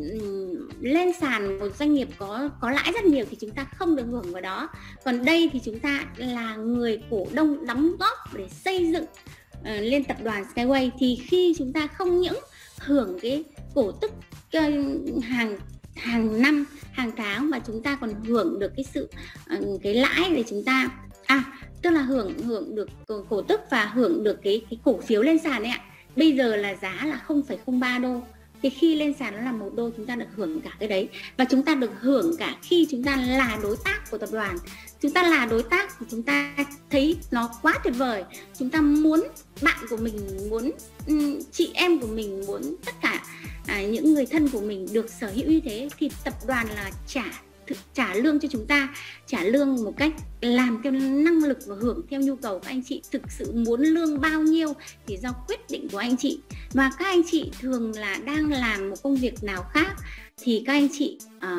lên sàn, một doanh nghiệp có có lãi rất nhiều thì chúng ta không được hưởng vào đó. Còn đây thì chúng ta là người cổ đông đóng góp để xây dựng uh, lên tập đoàn Skyway, thì khi chúng ta không những hưởng cái cổ tức uh, hàng hàng năm, hàng tháng, và chúng ta còn hưởng được cái sự uh, cái lãi để chúng ta à tức là hưởng hưởng được cổ, cổ tức và hưởng được cái cái cổ phiếu lên sàn đấy ạ. Bây giờ là giá là không phẩy không ba đô, thì khi lên sàn nó là một đô, chúng ta được hưởng cả cái đấy. Và chúng ta được hưởng cả khi chúng ta là đối tác của tập đoàn. Chúng ta là đối tác thì chúng ta thấy nó quá tuyệt vời. Chúng ta muốn bạn của mình, muốn um, chị em của mình, muốn tất cả à, những người thân của mình được sở hữu như thế, thì tập đoàn là trả trả lương cho chúng ta, trả lương một cách làm theo năng lực và hưởng theo nhu cầu. Các anh chị thực sự muốn lương bao nhiêu thì do quyết định của anh chị. Và các anh chị thường là đang làm một công việc nào khác thì các anh chị à,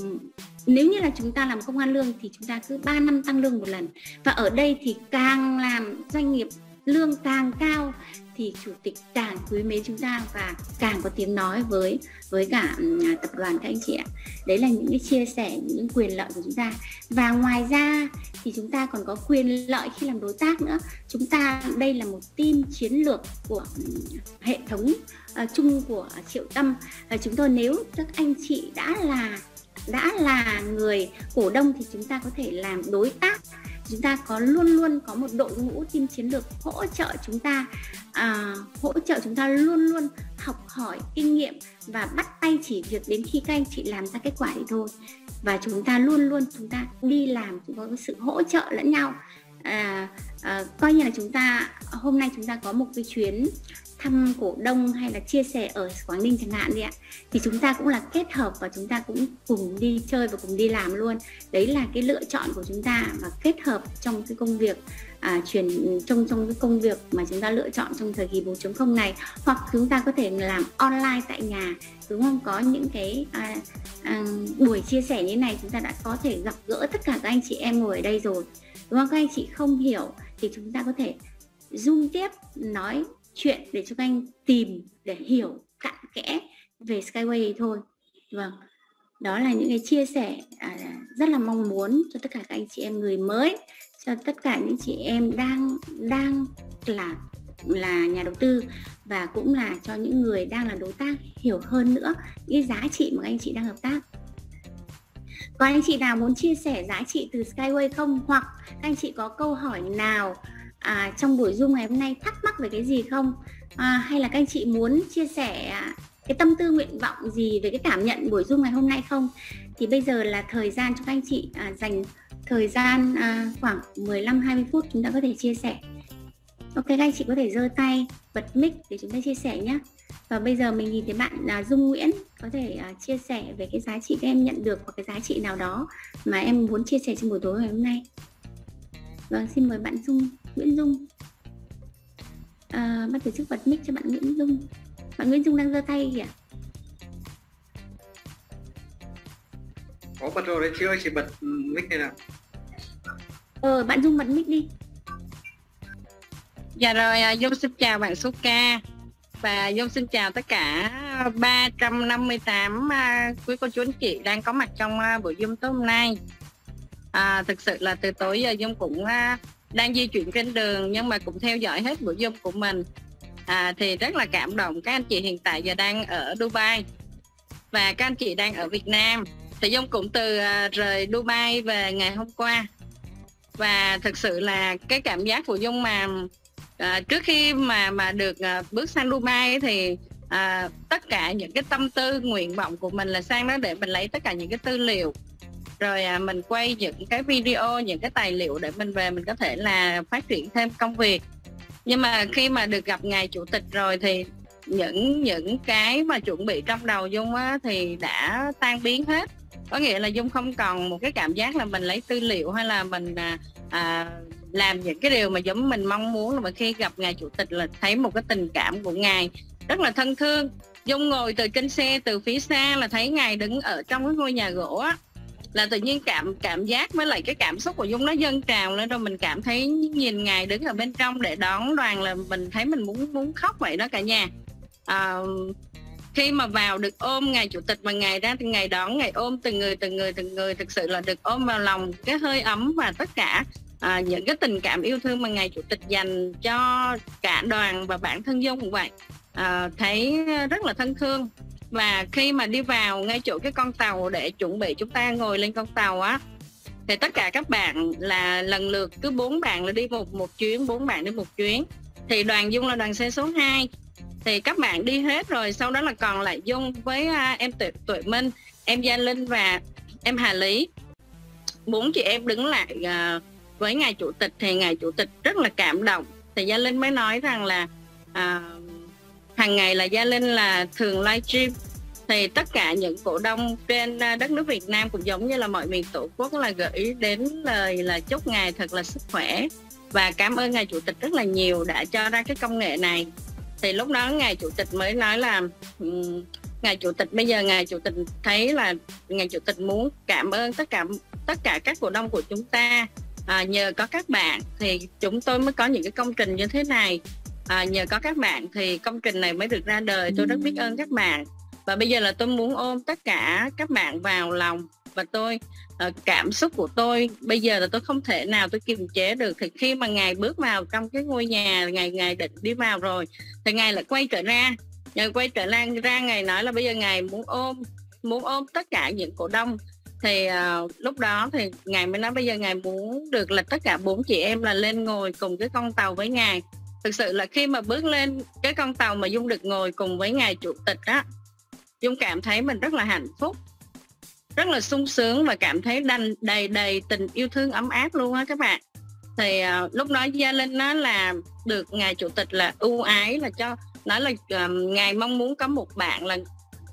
nếu như là chúng ta làm công ăn lương thì chúng ta cứ ba năm tăng lương một lần. Và ở đây thì càng làm doanh nghiệp lương càng cao thì chủ tịch càng quý mến chúng ta và càng có tiếng nói với với cả uh, tập đoàn các anh chị ạ. Đấy là những cái chia sẻ, những quyền lợi của chúng ta. Và ngoài ra thì chúng ta còn có quyền lợi khi làm đối tác nữa. Chúng ta đây là một team chiến lược của um, hệ thống uh, chung của uh, Triệu Tâm. Uh, chúng tôi nếu các anh chị đã là đã là người cổ đông thì chúng ta có thể làm đối tác. Chúng ta có luôn luôn có một đội ngũ team chiến lược hỗ trợ chúng ta, à, hỗ trợ chúng ta luôn luôn học hỏi kinh nghiệm và bắt tay chỉ việc đến khi các anh chị làm ra kết quả thì thôi. Và chúng ta luôn luôn chúng ta đi làm, chúng có sự hỗ trợ lẫn nhau. À, à, coi như là chúng ta hôm nay chúng ta có một cái chuyến thăm cổ đông hay là chia sẻ ở Quảng Ninh chẳng hạn đi ạ, thì chúng ta cũng là kết hợp và chúng ta cũng cùng đi chơi và cùng đi làm luôn. Đấy là cái lựa chọn của chúng ta và kết hợp trong cái công việc à, chuyển trong trong cái công việc mà chúng ta lựa chọn trong thời kỳ bốn chấm không này. Hoặc chúng ta có thể làm online tại nhà, đúng không? Có những cái à, à, buổi chia sẻ như thế này chúng ta đã có thể gặp gỡ tất cả các anh chị em ngồi ở đây rồi, đúng không? Các anh chị không hiểu thì chúng ta có thể Zoom tiếp, nói chuyện để cho các anh tìm để hiểu cặn kẽ về Skyway thôi. Vâng, đó là những cái chia sẻ à, rất là mong muốn cho tất cả các anh chị em người mới, cho tất cả những chị em đang đang là là nhà đầu tư và cũng là cho những người đang là đối tác hiểu hơn nữa những giá trị mà các anh chị đang hợp tác. Còn anh chị nào muốn chia sẻ giá trị từ Skyway không, hoặc các anh chị có câu hỏi nào À, trong buổi Zoom ngày hôm nay thắc mắc về cái gì không, à, hay là các anh chị muốn chia sẻ cái tâm tư nguyện vọng gì về cái cảm nhận buổi Zoom ngày hôm nay không? Thì bây giờ là thời gian cho các anh chị à, dành thời gian à, khoảng mười lăm hai mươi phút chúng ta có thể chia sẻ. Ok, các anh chị có thể giơ tay, bật mic để chúng ta chia sẻ nhé. Và bây giờ mình nhìn thấy bạn là Dung Nguyễn có thể uh, chia sẻ về cái giá trị các em nhận được hoặc cái giá trị nào đó mà em muốn chia sẻ trong buổi tối ngày hôm nay. Vâng, xin mời bạn Dung, Nguyễn Dung. À, bắt tổ chức bật mic cho bạn Nguyễn Dung. Bạn Nguyễn Dung đang giơ tay kìa. Có bật rồi đấy chị ơi, chị bật mic này nào. Ờ, bạn Dung bật mic đi. Dạ rồi, Dung xin chào bạn Suka. Và Dung xin chào tất cả ba trăm năm mươi tám uh, quý cô chú anh chị đang có mặt trong uh, buổi Zoom tối hôm nay. À, thực sự là từ tối giờ Dung cũng uh, đang di chuyển trên đường nhưng mà cũng theo dõi hết buổi Zoom của mình. À, thì rất là cảm động các anh chị hiện tại giờ đang ở Dubai và các anh chị đang ở Việt Nam. Thì Dung cũng từ uh, rời Dubai về ngày hôm qua. Và thực sự là cái cảm giác của Dung mà À, trước khi mà mà được à, bước sang Dubai ấy, thì à, tất cả những cái tâm tư nguyện vọng của mình là sang đó để mình lấy tất cả những cái tư liệu rồi à, mình quay những cái video, những cái tài liệu để mình về mình có thể là phát triển thêm công việc. Nhưng mà khi mà được gặp ngài chủ tịch rồi thì những những cái mà chuẩn bị trong đầu Dung á, thì đã tan biến hết. Có nghĩa là Dung không còn một cái cảm giác là mình lấy tư liệu hay là mình à, à, làm những cái điều mà giống mình mong muốn. Mà khi gặp ngài chủ tịch là thấy một cái tình cảm của ngài rất là thân thương. Dung ngồi từ trên xe từ phía xa là thấy ngài đứng ở trong cái ngôi nhà gỗ á, là tự nhiên cảm cảm giác với lại cái cảm xúc của Dung nó dâng trào lên, rồi mình cảm thấy nhìn ngài đứng ở bên trong để đón đoàn là mình thấy mình muốn muốn khóc vậy đó cả nhà. À, khi mà vào được ôm ngài chủ tịch mà ngài ra thì ngài đón, ngài ôm từng người từng người từng người, thực sự là được ôm vào lòng, cái hơi ấm và tất cả à, những cái tình cảm yêu thương mà ngài chủ tịch dành cho cả đoàn và bản thân Dung cũng vậy, à, thấy rất là thân thương. Và khi mà đi vào ngay chỗ cái con tàu để chuẩn bị chúng ta ngồi lên con tàu á, thì tất cả các bạn là lần lượt cứ bốn bạn là đi một một chuyến, bốn bạn đi một chuyến. Thì đoàn Dung là đoàn xe số hai. Thì các bạn đi hết rồi, sau đó là còn lại Dung với uh, em Tuệ, Tuệ Minh, em Gia Linh và em Hà Lý. Bốn chị em đứng lại uh, với ngài chủ tịch thì ngài chủ tịch rất là cảm động. Thì Gia Linh mới nói rằng là uh, hàng ngày là Gia Linh là thường livestream, thì tất cả những cổ đông trên đất nước Việt Nam cũng giống như là mọi miền tổ quốc là gửi đến lời là chúc ngài thật là sức khỏe và cảm ơn ngài chủ tịch rất là nhiều đã cho ra cái công nghệ này. Thì lúc đó ngài chủ tịch mới nói là um, ngài chủ tịch bây giờ ngài chủ tịch thấy là ngài chủ tịch muốn cảm ơn tất cả tất cả các cổ đông của chúng ta, à, nhờ có các bạn thì chúng tôi mới có những cái công trình như thế này. À, nhờ có các bạn thì công trình này mới được ra đời. Tôi rất biết ơn các bạn. Và bây giờ là tôi muốn ôm tất cả các bạn vào lòng. Và tôi uh, cảm xúc của tôi bây giờ là tôi không thể nào tôi kiềm chế được. Thì khi mà ngài bước vào trong cái ngôi nhà, ngài ngài định đi vào rồi thì ngài lại quay trở ra. Ngài quay trở ra, ra ngài nói là bây giờ ngài muốn ôm muốn ôm tất cả những cổ đông. Thì uh, lúc đó thì ngài mới nói bây giờ ngài muốn được là tất cả bốn chị em là lên ngồi cùng cái con tàu với ngài. Thực sự là khi mà bước lên cái con tàu mà Dung được ngồi cùng với ngài chủ tịch á, Dung cảm thấy mình rất là hạnh phúc, rất là sung sướng và cảm thấy đầy đầy, đầy tình yêu thương ấm áp luôn á các bạn. Thì uh, lúc đó Gia Linh nói là được ngài chủ tịch là ưu ái là cho nói là uh, ngài mong muốn có một bạn là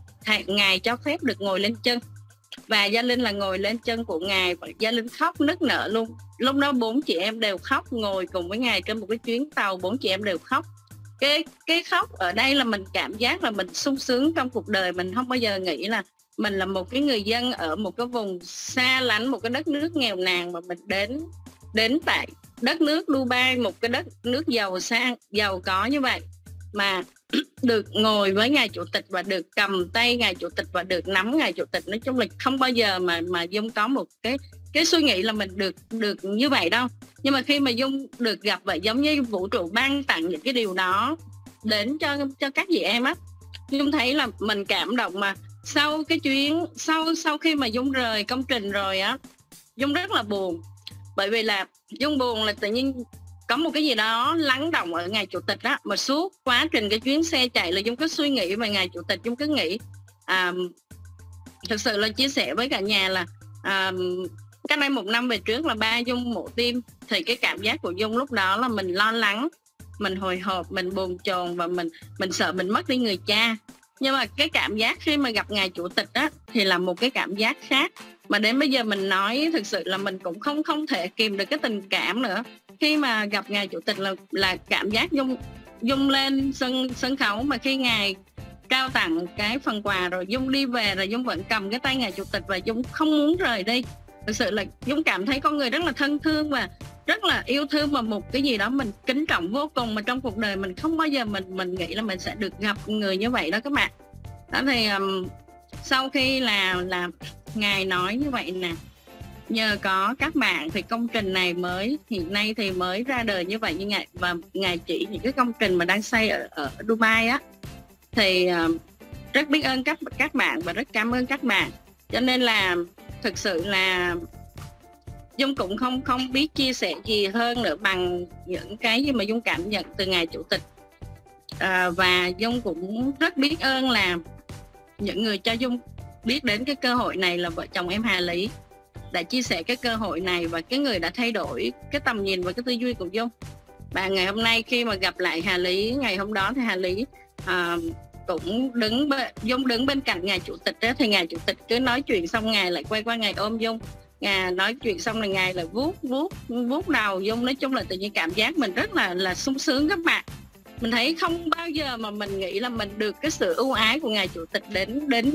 ngài cho phép được ngồi lên chân. Và Gia Linh là ngồi lên chân của ngài và Gia Linh khóc nức nở luôn. Lúc đó bốn chị em đều khóc, ngồi cùng với ngài trên một cái chuyến tàu, bốn chị em đều khóc. Cái cái khóc ở đây là mình cảm giác là mình sung sướng trong cuộc đời. Mình không bao giờ nghĩ là mình là một cái người dân ở một cái vùng xa lánh, một cái đất nước nghèo nàn mà mình đến đến tại đất nước Dubai, một cái đất nước giàu sang, giàu có như vậy mà được ngồi với ngài chủ tịch và được cầm tay ngài chủ tịch và được nắm ngài chủ tịch. Nói chung là không bao giờ mà mà Dung có một cái cái suy nghĩ là mình được được như vậy đâu. Nhưng mà khi mà Dung được gặp vậy, giống như vũ trụ ban tặng những cái điều đó đến cho cho các chị em á, Dung thấy là mình cảm động. Mà sau cái chuyến sau sau khi mà Dung rời công trình rồi á, Dung rất là buồn, bởi vì là Dung buồn là tự nhiên có một cái gì đó lắng động ở ngày chủ tịch đó, mà suốt quá trình cái chuyến xe chạy là Dung cứ suy nghĩ về ngày chủ tịch. Dung cứ nghĩ à, thực sự là chia sẻ với cả nhà là à, cách đây một năm về trước là ba Dung mổ tim, thì cái cảm giác của Dung lúc đó là mình lo lắng, mình hồi hộp, mình bồn chồn và mình mình sợ mình mất đi người cha. Nhưng mà cái cảm giác khi mà gặp ngài chủ tịch á thì là một cái cảm giác khác, mà đến bây giờ mình nói thực sự là mình cũng không không thể kìm được cái tình cảm nữa. Khi mà gặp ngài chủ tịch là là cảm giác Dung Dung lên sân sân khấu, mà khi ngài trao tặng cái phần quà rồi Dung đi về rồi Dung vẫn cầm cái tay ngài chủ tịch và Dung không muốn rời đi. Thực sự là Dung cảm thấy con người rất là thân thương và rất là yêu thương, và một cái gì đó mình kính trọng vô cùng, mà trong cuộc đời mình không bao giờ mình mình nghĩ là mình sẽ được gặp người như vậy đó các bạn. Đó thì um, sau khi là là ngài nói như vậy nè, nhờ có các bạn thì công trình này mới hiện nay thì mới ra đời như vậy như ngài, và ngài chỉ những cái công trình mà đang xây ở, ở Dubai á, thì uh, rất biết ơn các các bạn và rất cảm ơn các bạn. Cho nên là thực sự là Dung cũng không không biết chia sẻ gì hơn nữa bằng những cái gì mà Dung cảm nhận từ ngài chủ tịch. À, và Dung cũng rất biết ơn là những người cho Dung biết đến cái cơ hội này là vợ chồng em Hà Lý đã chia sẻ cái cơ hội này, và cái người đã thay đổi cái tầm nhìn và cái tư duy của Dung. Và ngày hôm nay khi mà gặp lại Hà Lý ngày hôm đó thì Hà Lý à, cũng đứng bên, Dung đứng bên cạnh ngài chủ tịch đó, thì ngài chủ tịch cứ nói chuyện xong ngài lại quay qua ngài ôm Dung. Ngài nói chuyện xong là ngài lại vuốt vuốt vuốt đầu Dung. Nói chung là tự nhiên cảm giác mình rất là là sung sướng các bạn. Mình thấy không bao giờ mà mình nghĩ là mình được cái sự ưu ái của ngài chủ tịch đến đến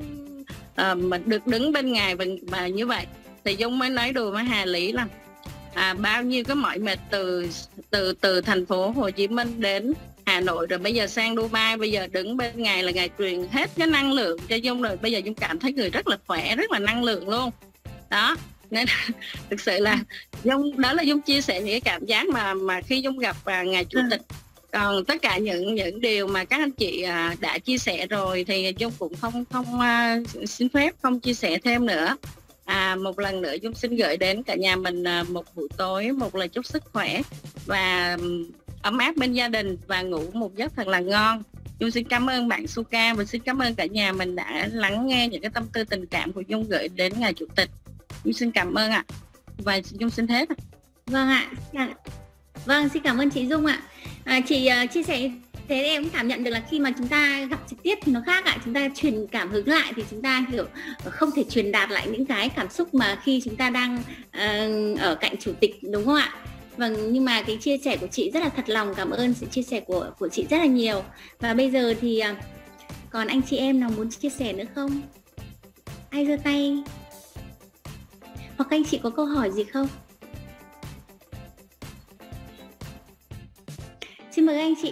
uh, mình được đứng bên ngài và, và như vậy. Thì Dung mới nói đùa với Hà Lý là à, bao nhiêu cái mỏi mệt từ từ từ thành phố Hồ Chí Minh đến Hà Nội, rồi bây giờ sang Dubai, bây giờ đứng bên ngài là ngài truyền hết cái năng lượng cho Dung, rồi bây giờ Dung cảm thấy người rất là khỏe, rất là năng lượng luôn đó. Nên thực sự là Dung, đó là Dung chia sẻ những cái cảm giác mà mà khi Dung gặp uh, ngài chủ tịch. Còn tất cả những những điều mà các anh chị uh, đã chia sẻ rồi thì Dung cũng không không uh, xin phép không chia sẻ thêm nữa. À, một lần nữa Dung xin gửi đến cả nhà mình uh, một buổi tối một lời chúc sức khỏe và um, ấm áp bên gia đình và ngủ một giấc thật là ngon. Dung xin cảm ơn bạn Suka và xin cảm ơn cả nhà mình đã lắng nghe những cái tâm tư tình cảm của Dung gửi đến ngài chủ tịch. Dung xin cảm ơn ạ. Và Dung xin hết. Vâng ạ. Vâng, xin cảm ơn chị Dung ạ. À, chị uh, chia sẻ thế em cũng cảm nhận được là khi mà chúng ta gặp trực tiếp thì nó khác ạ. Chúng ta truyền cảm hứng lại thì chúng ta kiểu không thể truyền đạt lại những cái cảm xúc mà khi chúng ta đang uh, ở cạnh chủ tịch, đúng không ạ? Vâng, nhưng mà cái chia sẻ của chị rất là thật lòng, cảm ơn sự chia sẻ của của chị rất là nhiều. Và bây giờ thì uh, còn anh chị em nào muốn chia sẻ nữa không? Ai giơ tay? Hoặc anh chị có câu hỏi gì không? Xin mời anh chị.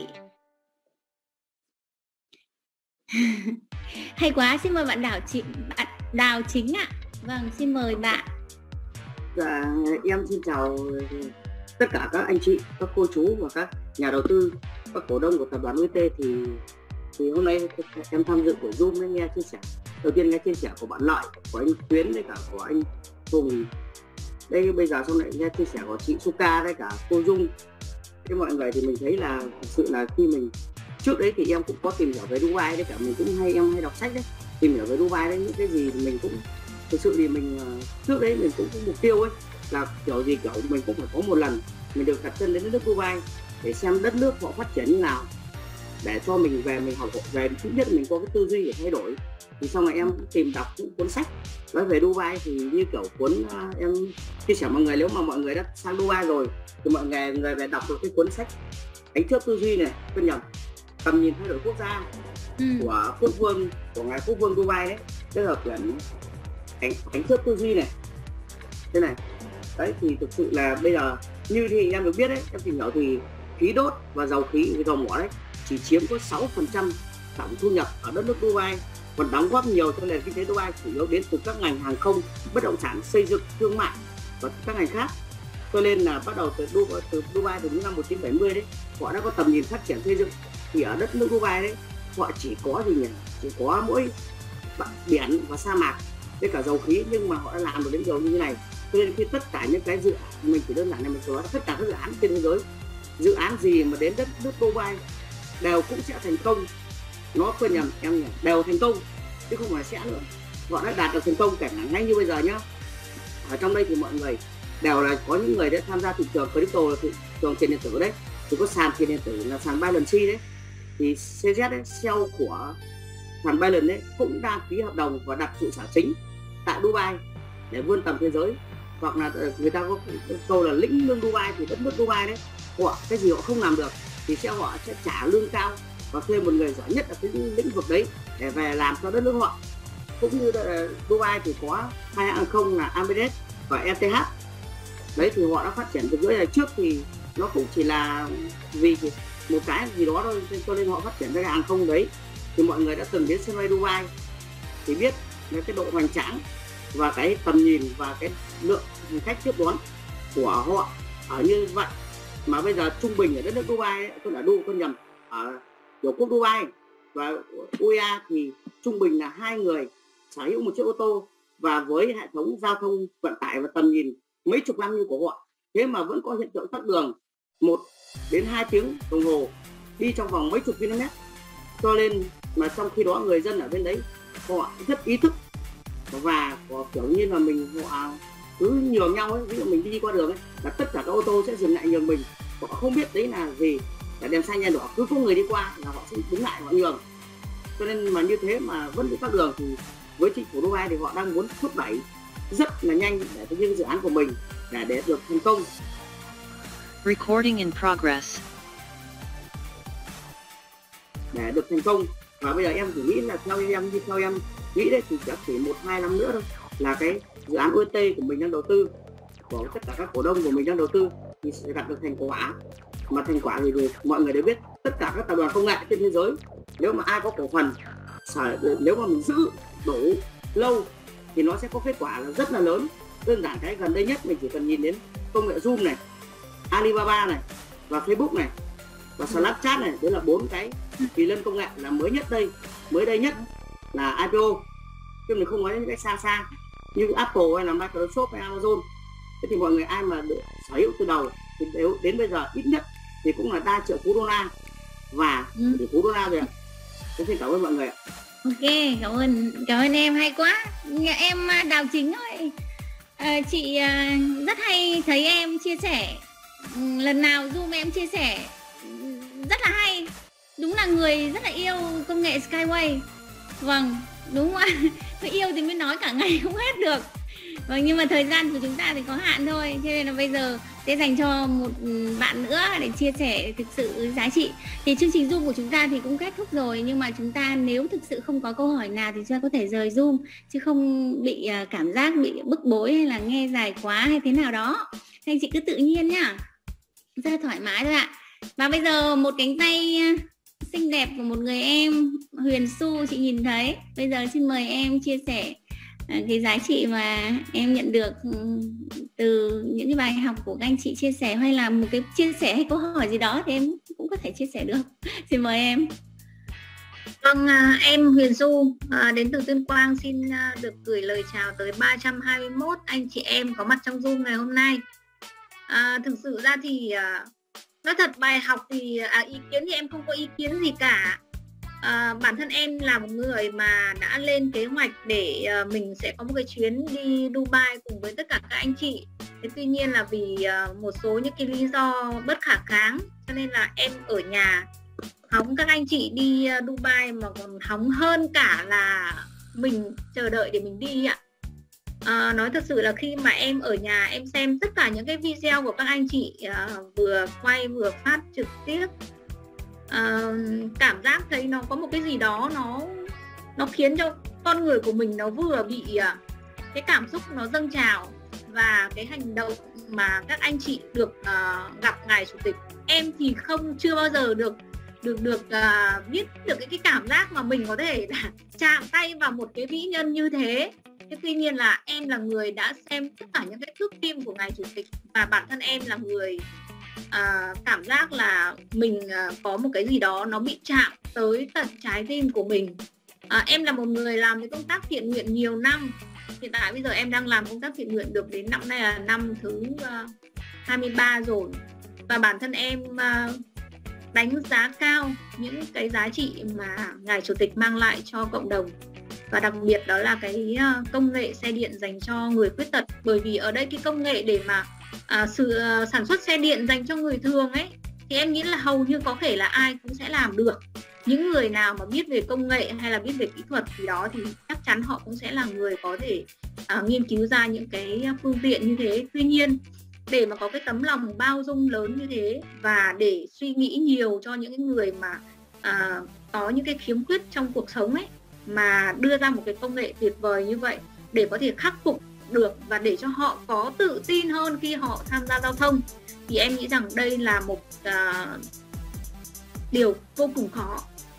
Hay quá, xin mời bạn Đào chị bạn Đào Chính ạ. Vâng, xin mời bạn. Dạ, em xin chào tất cả các anh chị, các cô chú và các nhà đầu tư, các cổ đông của tập đoàn u tê. Thì thì hôm nay em tham dự của Zoom để nghe chia sẻ. Đầu tiên nghe chia sẻ của bạn Lợi, của anh Tuyến với cả của anh Hùng. Đây bây giờ xong lại nghe chia sẻ của chị Suka với cả cô Dung. Thế mọi người thì mình thấy là thực sự là khi mình trước đấy thì em cũng có tìm hiểu về Dubai đấy, cả mình cũng hay em hay đọc sách đấy, tìm hiểu về Dubai đấy, những cái gì thì mình cũng thực sự thì mình trước đấy mình cũng có mục tiêu ấy là kiểu gì kiểu mình cũng phải có một lần mình được đặt chân đến đất nước Dubai để xem đất nước họ phát triển như nào, để cho mình về mình học về thứ nhất mình có cái tư duy để thay đổi. Thì xong rồi em cũng tìm đọc những cuốn sách nói về Dubai, thì như kiểu cuốn uh, em chia sẻ mọi người, nếu mà mọi người đã sang Dubai rồi thì mọi người người về đọc được cái cuốn sách Đánh Trước Tư Duy này, quên nhầm, Tầm Nhìn Thay Đổi Quốc Gia ừ. của quốc vương của ngài quốc vương Dubai đấy, kết hợp quyển Đánh, Đánh Trước Tư Duy này thế này đấy. Thì thực sự là bây giờ như thì em được biết đấy, em tìm hiểu thì khí đốt và dầu khí dầu mỏ đấy chỉ chiếm có sáu phần trăm tổng thu nhập ở đất nước Dubai, còn đóng góp nhiều cho nền kinh tế Dubai chủ yếu đến từ các ngành hàng không, bất động sản, xây dựng, thương mại và các ngành khác. Cho nên là bắt đầu từ Dubai, từ Dubai từ những năm một nghìn chín trăm bảy mươi đấy, họ đã có tầm nhìn phát triển xây dựng. Thì ở đất nước Dubai đấy, họ chỉ có gì nhỉ? Chỉ có mỗi biển và sa mạc với cả dầu khí, nhưng mà họ đã làm được đến điều như thế này. Cho nên khi tất cả những cái dự án, mình chỉ đơn giản là mình nói tất cả các dự án trên thế giới, dự án gì mà đến đất nước Dubai đều cũng sẽ thành công. Nó quên nhầm em nhỉ, đều thành công chứ không phải sẽ nữa. Họ đã đạt được thành công kể cả ngay như bây giờ nhá. Ở trong đây thì mọi người đều là có những người đã tham gia thị trường crypto, là thị trường tiền điện tử đấy, thì có sàn tiền điện tử là sàn Binance đấy, thì xê zét đấy, sale của sàn Binance đấy cũng đang ký hợp đồng và đặt trụ sở chính tại Dubai để vươn tầm thế giới. Hoặc là người ta có câu là lĩnh lương Dubai, thì đất nước Dubai đấy họ cái gì họ không làm được thì sẽ họ sẽ trả lương cao và thuê một người giỏi nhất ở cái lĩnh vực đấy để về làm cho đất nước họ. Cũng như Dubai thì có hai hãng hàng không là Emirates và e tê hát đấy, thì họ đã phát triển từ dưới này. Trước thì nó cũng chỉ là vì một cái gì đó thôi, cho nên họ phát triển cái hàng không đấy. Thì mọi người đã từng đến sân bay Dubai thì biết là cái độ hoành tráng và cái tầm nhìn và cái lượng hành khách tiếp đón của họ ở như vậy. Mà bây giờ trung bình ở đất nước Dubai, tôi đã đu con nhầm, ở tiểu quốc Dubai và u a e thì trung bình là hai người sở hữu một chiếc ô tô, và với hệ thống giao thông vận tải và tầm nhìn mấy chục năm như của họ, thế mà vẫn có hiện tượng tắc đường một đến hai tiếng đồng hồ đi trong vòng mấy chục km. Cho nên mà trong khi đó người dân ở bên đấy họ rất ý thức và có kiểu như là mình họ cứ nhường nhau ấy. Ví dụ mình đi qua đường ấy là tất cả các ô tô sẽ dừng lại nhường mình, họ không biết đấy là gì, là đèn xanh đèn đỏ, cứ có người đi qua là họ sẽ đứng lại họ nhường. Cho nên mà như thế mà vẫn bị tắc đường, thì với chính phủ Dubai thì họ đang muốn thúc đẩy rất là nhanh để thực hiện dự án của mình để để được thành công. Recording in progress. Để được thành công, và bây giờ em chỉ nghĩ là theo em như theo em nghĩ đấy thì chắc chỉ một hai năm nữa thôi là cái dự án u ét tê của mình đang đầu tư, của tất cả các cổ đông của mình đang đầu tư thì sẽ đạt được thành quả. Mà thành quả thì, thì mọi người đều biết, tất cả các tập đoàn công nghệ trên thế giới nếu mà ai có cổ phần, nếu mà mình giữ đủ lâu thì nó sẽ có kết quả là rất là lớn. Đơn giản cái gần đây nhất mình chỉ cần nhìn đến công nghệ Zoom này, Alibaba này và Facebook này và Snapchat này, đấy là bốn cái kỳ lân công nghệ là mới nhất đây, mới đây nhất là i pê o. Chứ mình không nói đến cái xa xa như Apple hay là Microsoft hay Amazon. Thế thì mọi người ai mà được sở hữu từ đầu thì đến bây giờ ít nhất thì cũng là đa triệu phú đô la và ừ. phú đô la rồi ạ. Xin cảm ơn mọi người ạ. Ok, cảm ơn cảm ơn em, hay quá. Em Đào Chính ơi, à, chị à, rất hay thấy em chia sẻ, lần nào Zoom em chia sẻ rất là hay. Đúng là người rất là yêu công nghệ Skyway. Vâng, đúng không ạ? Mới yêu thì mới nói cả ngày không hết được. Vâng, nhưng mà thời gian của chúng ta thì có hạn thôi, cho nên là bây giờ sẽ dành cho một bạn nữa để chia sẻ thực sự giá trị. Thì chương trình Zoom của chúng ta thì cũng kết thúc rồi, nhưng mà chúng ta nếu thực sự không có câu hỏi nào thì chúng ta có thể rời Zoom, chứ không bị cảm giác bị bức bối hay là nghe dài quá hay thế nào đó. Anh chị cứ tự nhiên nhá, rất là thoải mái thôi ạ. Và bây giờ một cánh tay xinh đẹp của một người em, Huyền Xu, chị nhìn thấy. Bây giờ xin mời em chia sẻ cái giá trị mà em nhận được từ những cái bài học của các anh chị chia sẻ, hay là một cái chia sẻ hay câu hỏi gì đó thì em cũng có thể chia sẻ được. Xin mời em. Vâng, em Huyền Du đến từ Tuyên Quang, xin được gửi lời chào tới ba trăm hai mươi mốt anh chị em có mặt trong Zoom ngày hôm nay. À, thực sự ra thì nói thật, bài học thì à, ý kiến thì em không có ý kiến gì cả. À, bản thân em là một người mà đã lên kế hoạch để uh, mình sẽ có một cái chuyến đi Dubai cùng với tất cả các anh chị. Thế tuy nhiên là vì uh, một số những cái lý do bất khả kháng, cho nên là em ở nhà hóng các anh chị đi uh, Dubai, mà còn hóng hơn cả là mình chờ đợi để mình đi ạ. À, nói thật sự là khi mà em ở nhà em xem tất cả những cái video của các anh chị uh, vừa quay vừa phát trực tiếp, Uh, cảm giác thấy nó có một cái gì đó nó nó khiến cho con người của mình nó vừa bị uh, cái cảm xúc nó dâng trào, và cái hành động mà các anh chị được uh, gặp ngài chủ tịch, em thì không chưa bao giờ được được được uh, biết được cái, cái cảm giác mà mình có thể chạm tay vào một cái vĩ nhân như thế. Thế tuy nhiên là em là người đã xem tất cả những cái thước phim của ngài chủ tịch, và bản thân em là người À, cảm giác là mình à, có một cái gì đó nó bị chạm tới tận trái tim của mình. À, em là một người làm cái công tác thiện nguyện nhiều năm. Hiện tại bây giờ em đang làm công tác thiện nguyện được đến năm nay là năm thứ uh, hai mươi ba rồi. Và bản thân em uh, đánh giá cao những cái giá trị mà Ngài Chủ tịch mang lại cho cộng đồng. Và đặc biệt đó là cái uh, công nghệ xe điện dành cho người khuyết tật. Bởi vì ở đây cái công nghệ để mà uh, sự uh, sản xuất xe điện dành cho người thường ấy, thì em nghĩ là hầu như có thể là ai cũng sẽ làm được. Những người nào mà biết về công nghệ hay là biết về kỹ thuật gì đó thì chắc chắn họ cũng sẽ là người có thể uh, nghiên cứu ra những cái phương tiện như thế. Tuy nhiên, để mà có cái tấm lòng bao dung lớn như thế và để suy nghĩ nhiều cho những người mà uh, có những cái khiếm khuyết trong cuộc sống ấy, mà đưa ra một cái công nghệ tuyệt vời như vậy để có thể khắc phục được và để cho họ có tự tin hơn khi họ tham gia giao thông, thì em nghĩ rằng đây là một uh, điều vô cùng khó.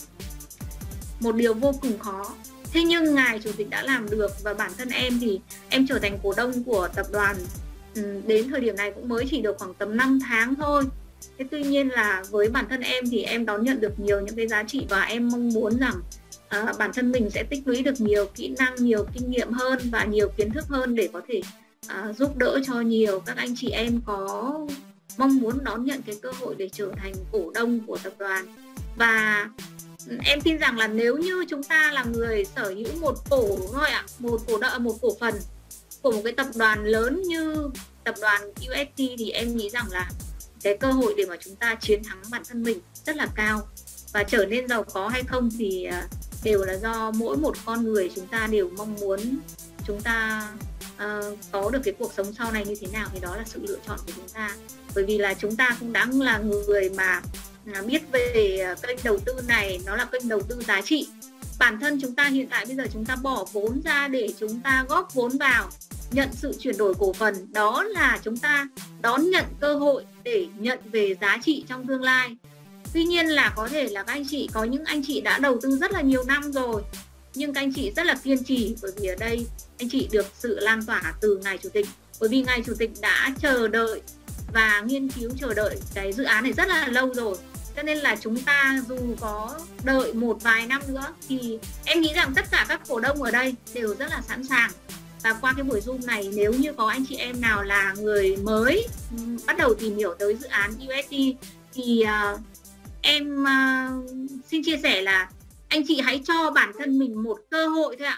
Một điều vô cùng khó. Thế nhưng Ngài Chủ tịch đã làm được, và bản thân em thì em trở thành cổ đông của tập đoàn đến thời điểm này cũng mới chỉ được khoảng tầm năm tháng thôi. Thế tuy nhiên là với bản thân em thì em đón nhận được nhiều những cái giá trị, và em mong muốn rằng uh, bản thân mình sẽ tích lũy được nhiều kỹ năng, nhiều kinh nghiệm hơn và nhiều kiến thức hơn để có thể uh, giúp đỡ cho nhiều các anh chị em có mong muốn đón nhận cái cơ hội để trở thành cổ đông của tập đoàn. Và em tin rằng là nếu như chúng ta là người sở hữu một cổ thôi ạ, một cổ đợ, một cổ phần của một cái tập đoàn lớn như tập đoàn u ét tê, thì em nghĩ rằng là cái cơ hội để mà chúng ta chiến thắng bản thân mình rất là cao. Và trở nên giàu có hay không thì đều là do mỗi một con người chúng ta đều mong muốn chúng ta uh, có được cái cuộc sống sau này như thế nào, thì đó là sự lựa chọn của chúng ta. Bởi vì là chúng ta cũng đã là người mà biết về kênh đầu tư này, nó là kênh đầu tư giá trị. Bản thân chúng ta hiện tại bây giờ chúng ta bỏ vốn ra để chúng ta góp vốn vào, nhận sự chuyển đổi cổ phần, đó là chúng ta đón nhận cơ hội để nhận về giá trị trong tương lai. Tuy nhiên là có thể là các anh chị, có những anh chị đã đầu tư rất là nhiều năm rồi, nhưng các anh chị rất là kiên trì, bởi vì ở đây anh chị được sự lan tỏa từ Ngài Chủ tịch. Bởi vì Ngài Chủ tịch đã chờ đợi và nghiên cứu chờ đợi cái dự án này rất là lâu rồi. Cho nên là chúng ta dù có đợi một vài năm nữa thì em nghĩ rằng tất cả các cổ đông ở đây đều rất là sẵn sàng. Và qua cái buổi Zoom này, nếu như có anh chị em nào là người mới bắt đầu tìm hiểu tới dự án u ét tê thì uh, em uh, xin chia sẻ là anh chị hãy cho bản thân mình một cơ hội thôi ạ.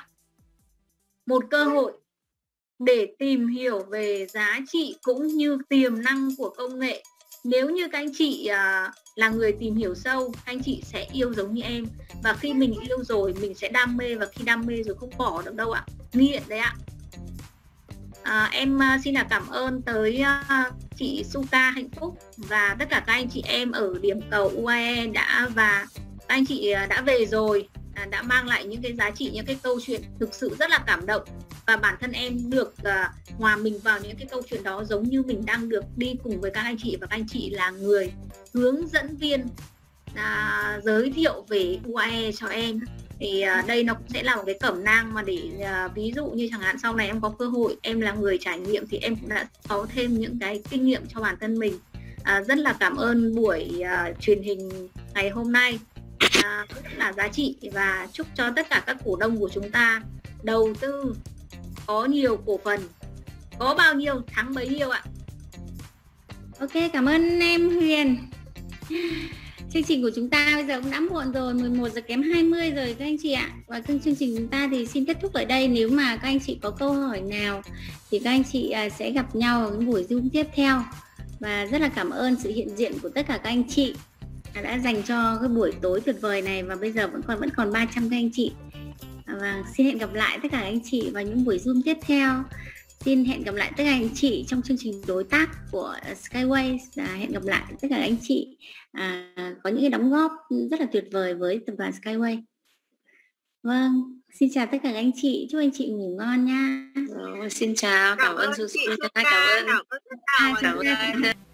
Một cơ hội để tìm hiểu về giá trị cũng như tiềm năng của công nghệ. Nếu như các anh chị uh, là người tìm hiểu sâu, các anh chị sẽ yêu giống như em. Và khi mình yêu rồi, mình sẽ đam mê, và khi đam mê rồi không bỏ được đâu ạ. Nghiện đấy ạ. À, em uh, xin là cảm ơn tới uh, chị Suka Hạnh Phúc và tất cả các anh chị em ở điểm cầu u a e đã và các anh chị uh, đã về rồi, uh, đã mang lại những cái giá trị, những cái câu chuyện thực sự rất là cảm động. Và bản thân em được uh, hòa mình vào những cái câu chuyện đó, giống như mình đang được đi cùng với các anh chị, và các anh chị là người hướng dẫn viên uh, giới thiệu về u a e cho em. Thì uh, đây nó cũng sẽ là một cái cẩm nang mà để uh, ví dụ như chẳng hạn sau này em có cơ hội, em là người trải nghiệm thì em cũng đã có thêm những cái kinh nghiệm cho bản thân mình. Uh, rất là cảm ơn buổi uh, truyền hình ngày hôm nay, uh, rất là giá trị, và chúc cho tất cả các cổ đông của chúng ta đầu tư có nhiều cổ phần, có bao nhiêu thắng bấy nhiêu ạ. Ok, cảm ơn em Huyền. Chương trình của chúng ta bây giờ cũng đã muộn rồi, mười một giờ kém hai mươi rồi các anh chị ạ. Và chương trình chúng ta thì xin kết thúc ở đây. Nếu mà các anh chị có câu hỏi nào thì các anh chị sẽ gặp nhau ở cái buổi Zoom tiếp theo. Và rất là cảm ơn sự hiện diện của tất cả các anh chị đã dành cho cái buổi tối tuyệt vời này. Và bây giờ vẫn còn vẫn còn ba trăm các anh chị. Và xin hẹn gặp lại tất cả anh chị vào những buổi Zoom tiếp theo. Xin hẹn gặp lại tất cả anh chị trong chương trình đối tác của Skyway. Và hẹn gặp lại tất cả anh chị à, có những cái đóng góp rất là tuyệt vời với tập đoàn Skyway. Vâng, xin chào tất cả anh chị, chúc anh chị ngủ ngon nha. Rồi, xin chào, cảm, cảm ơn Susu, cảm ơn. Cảm ơn. Cảm ơn.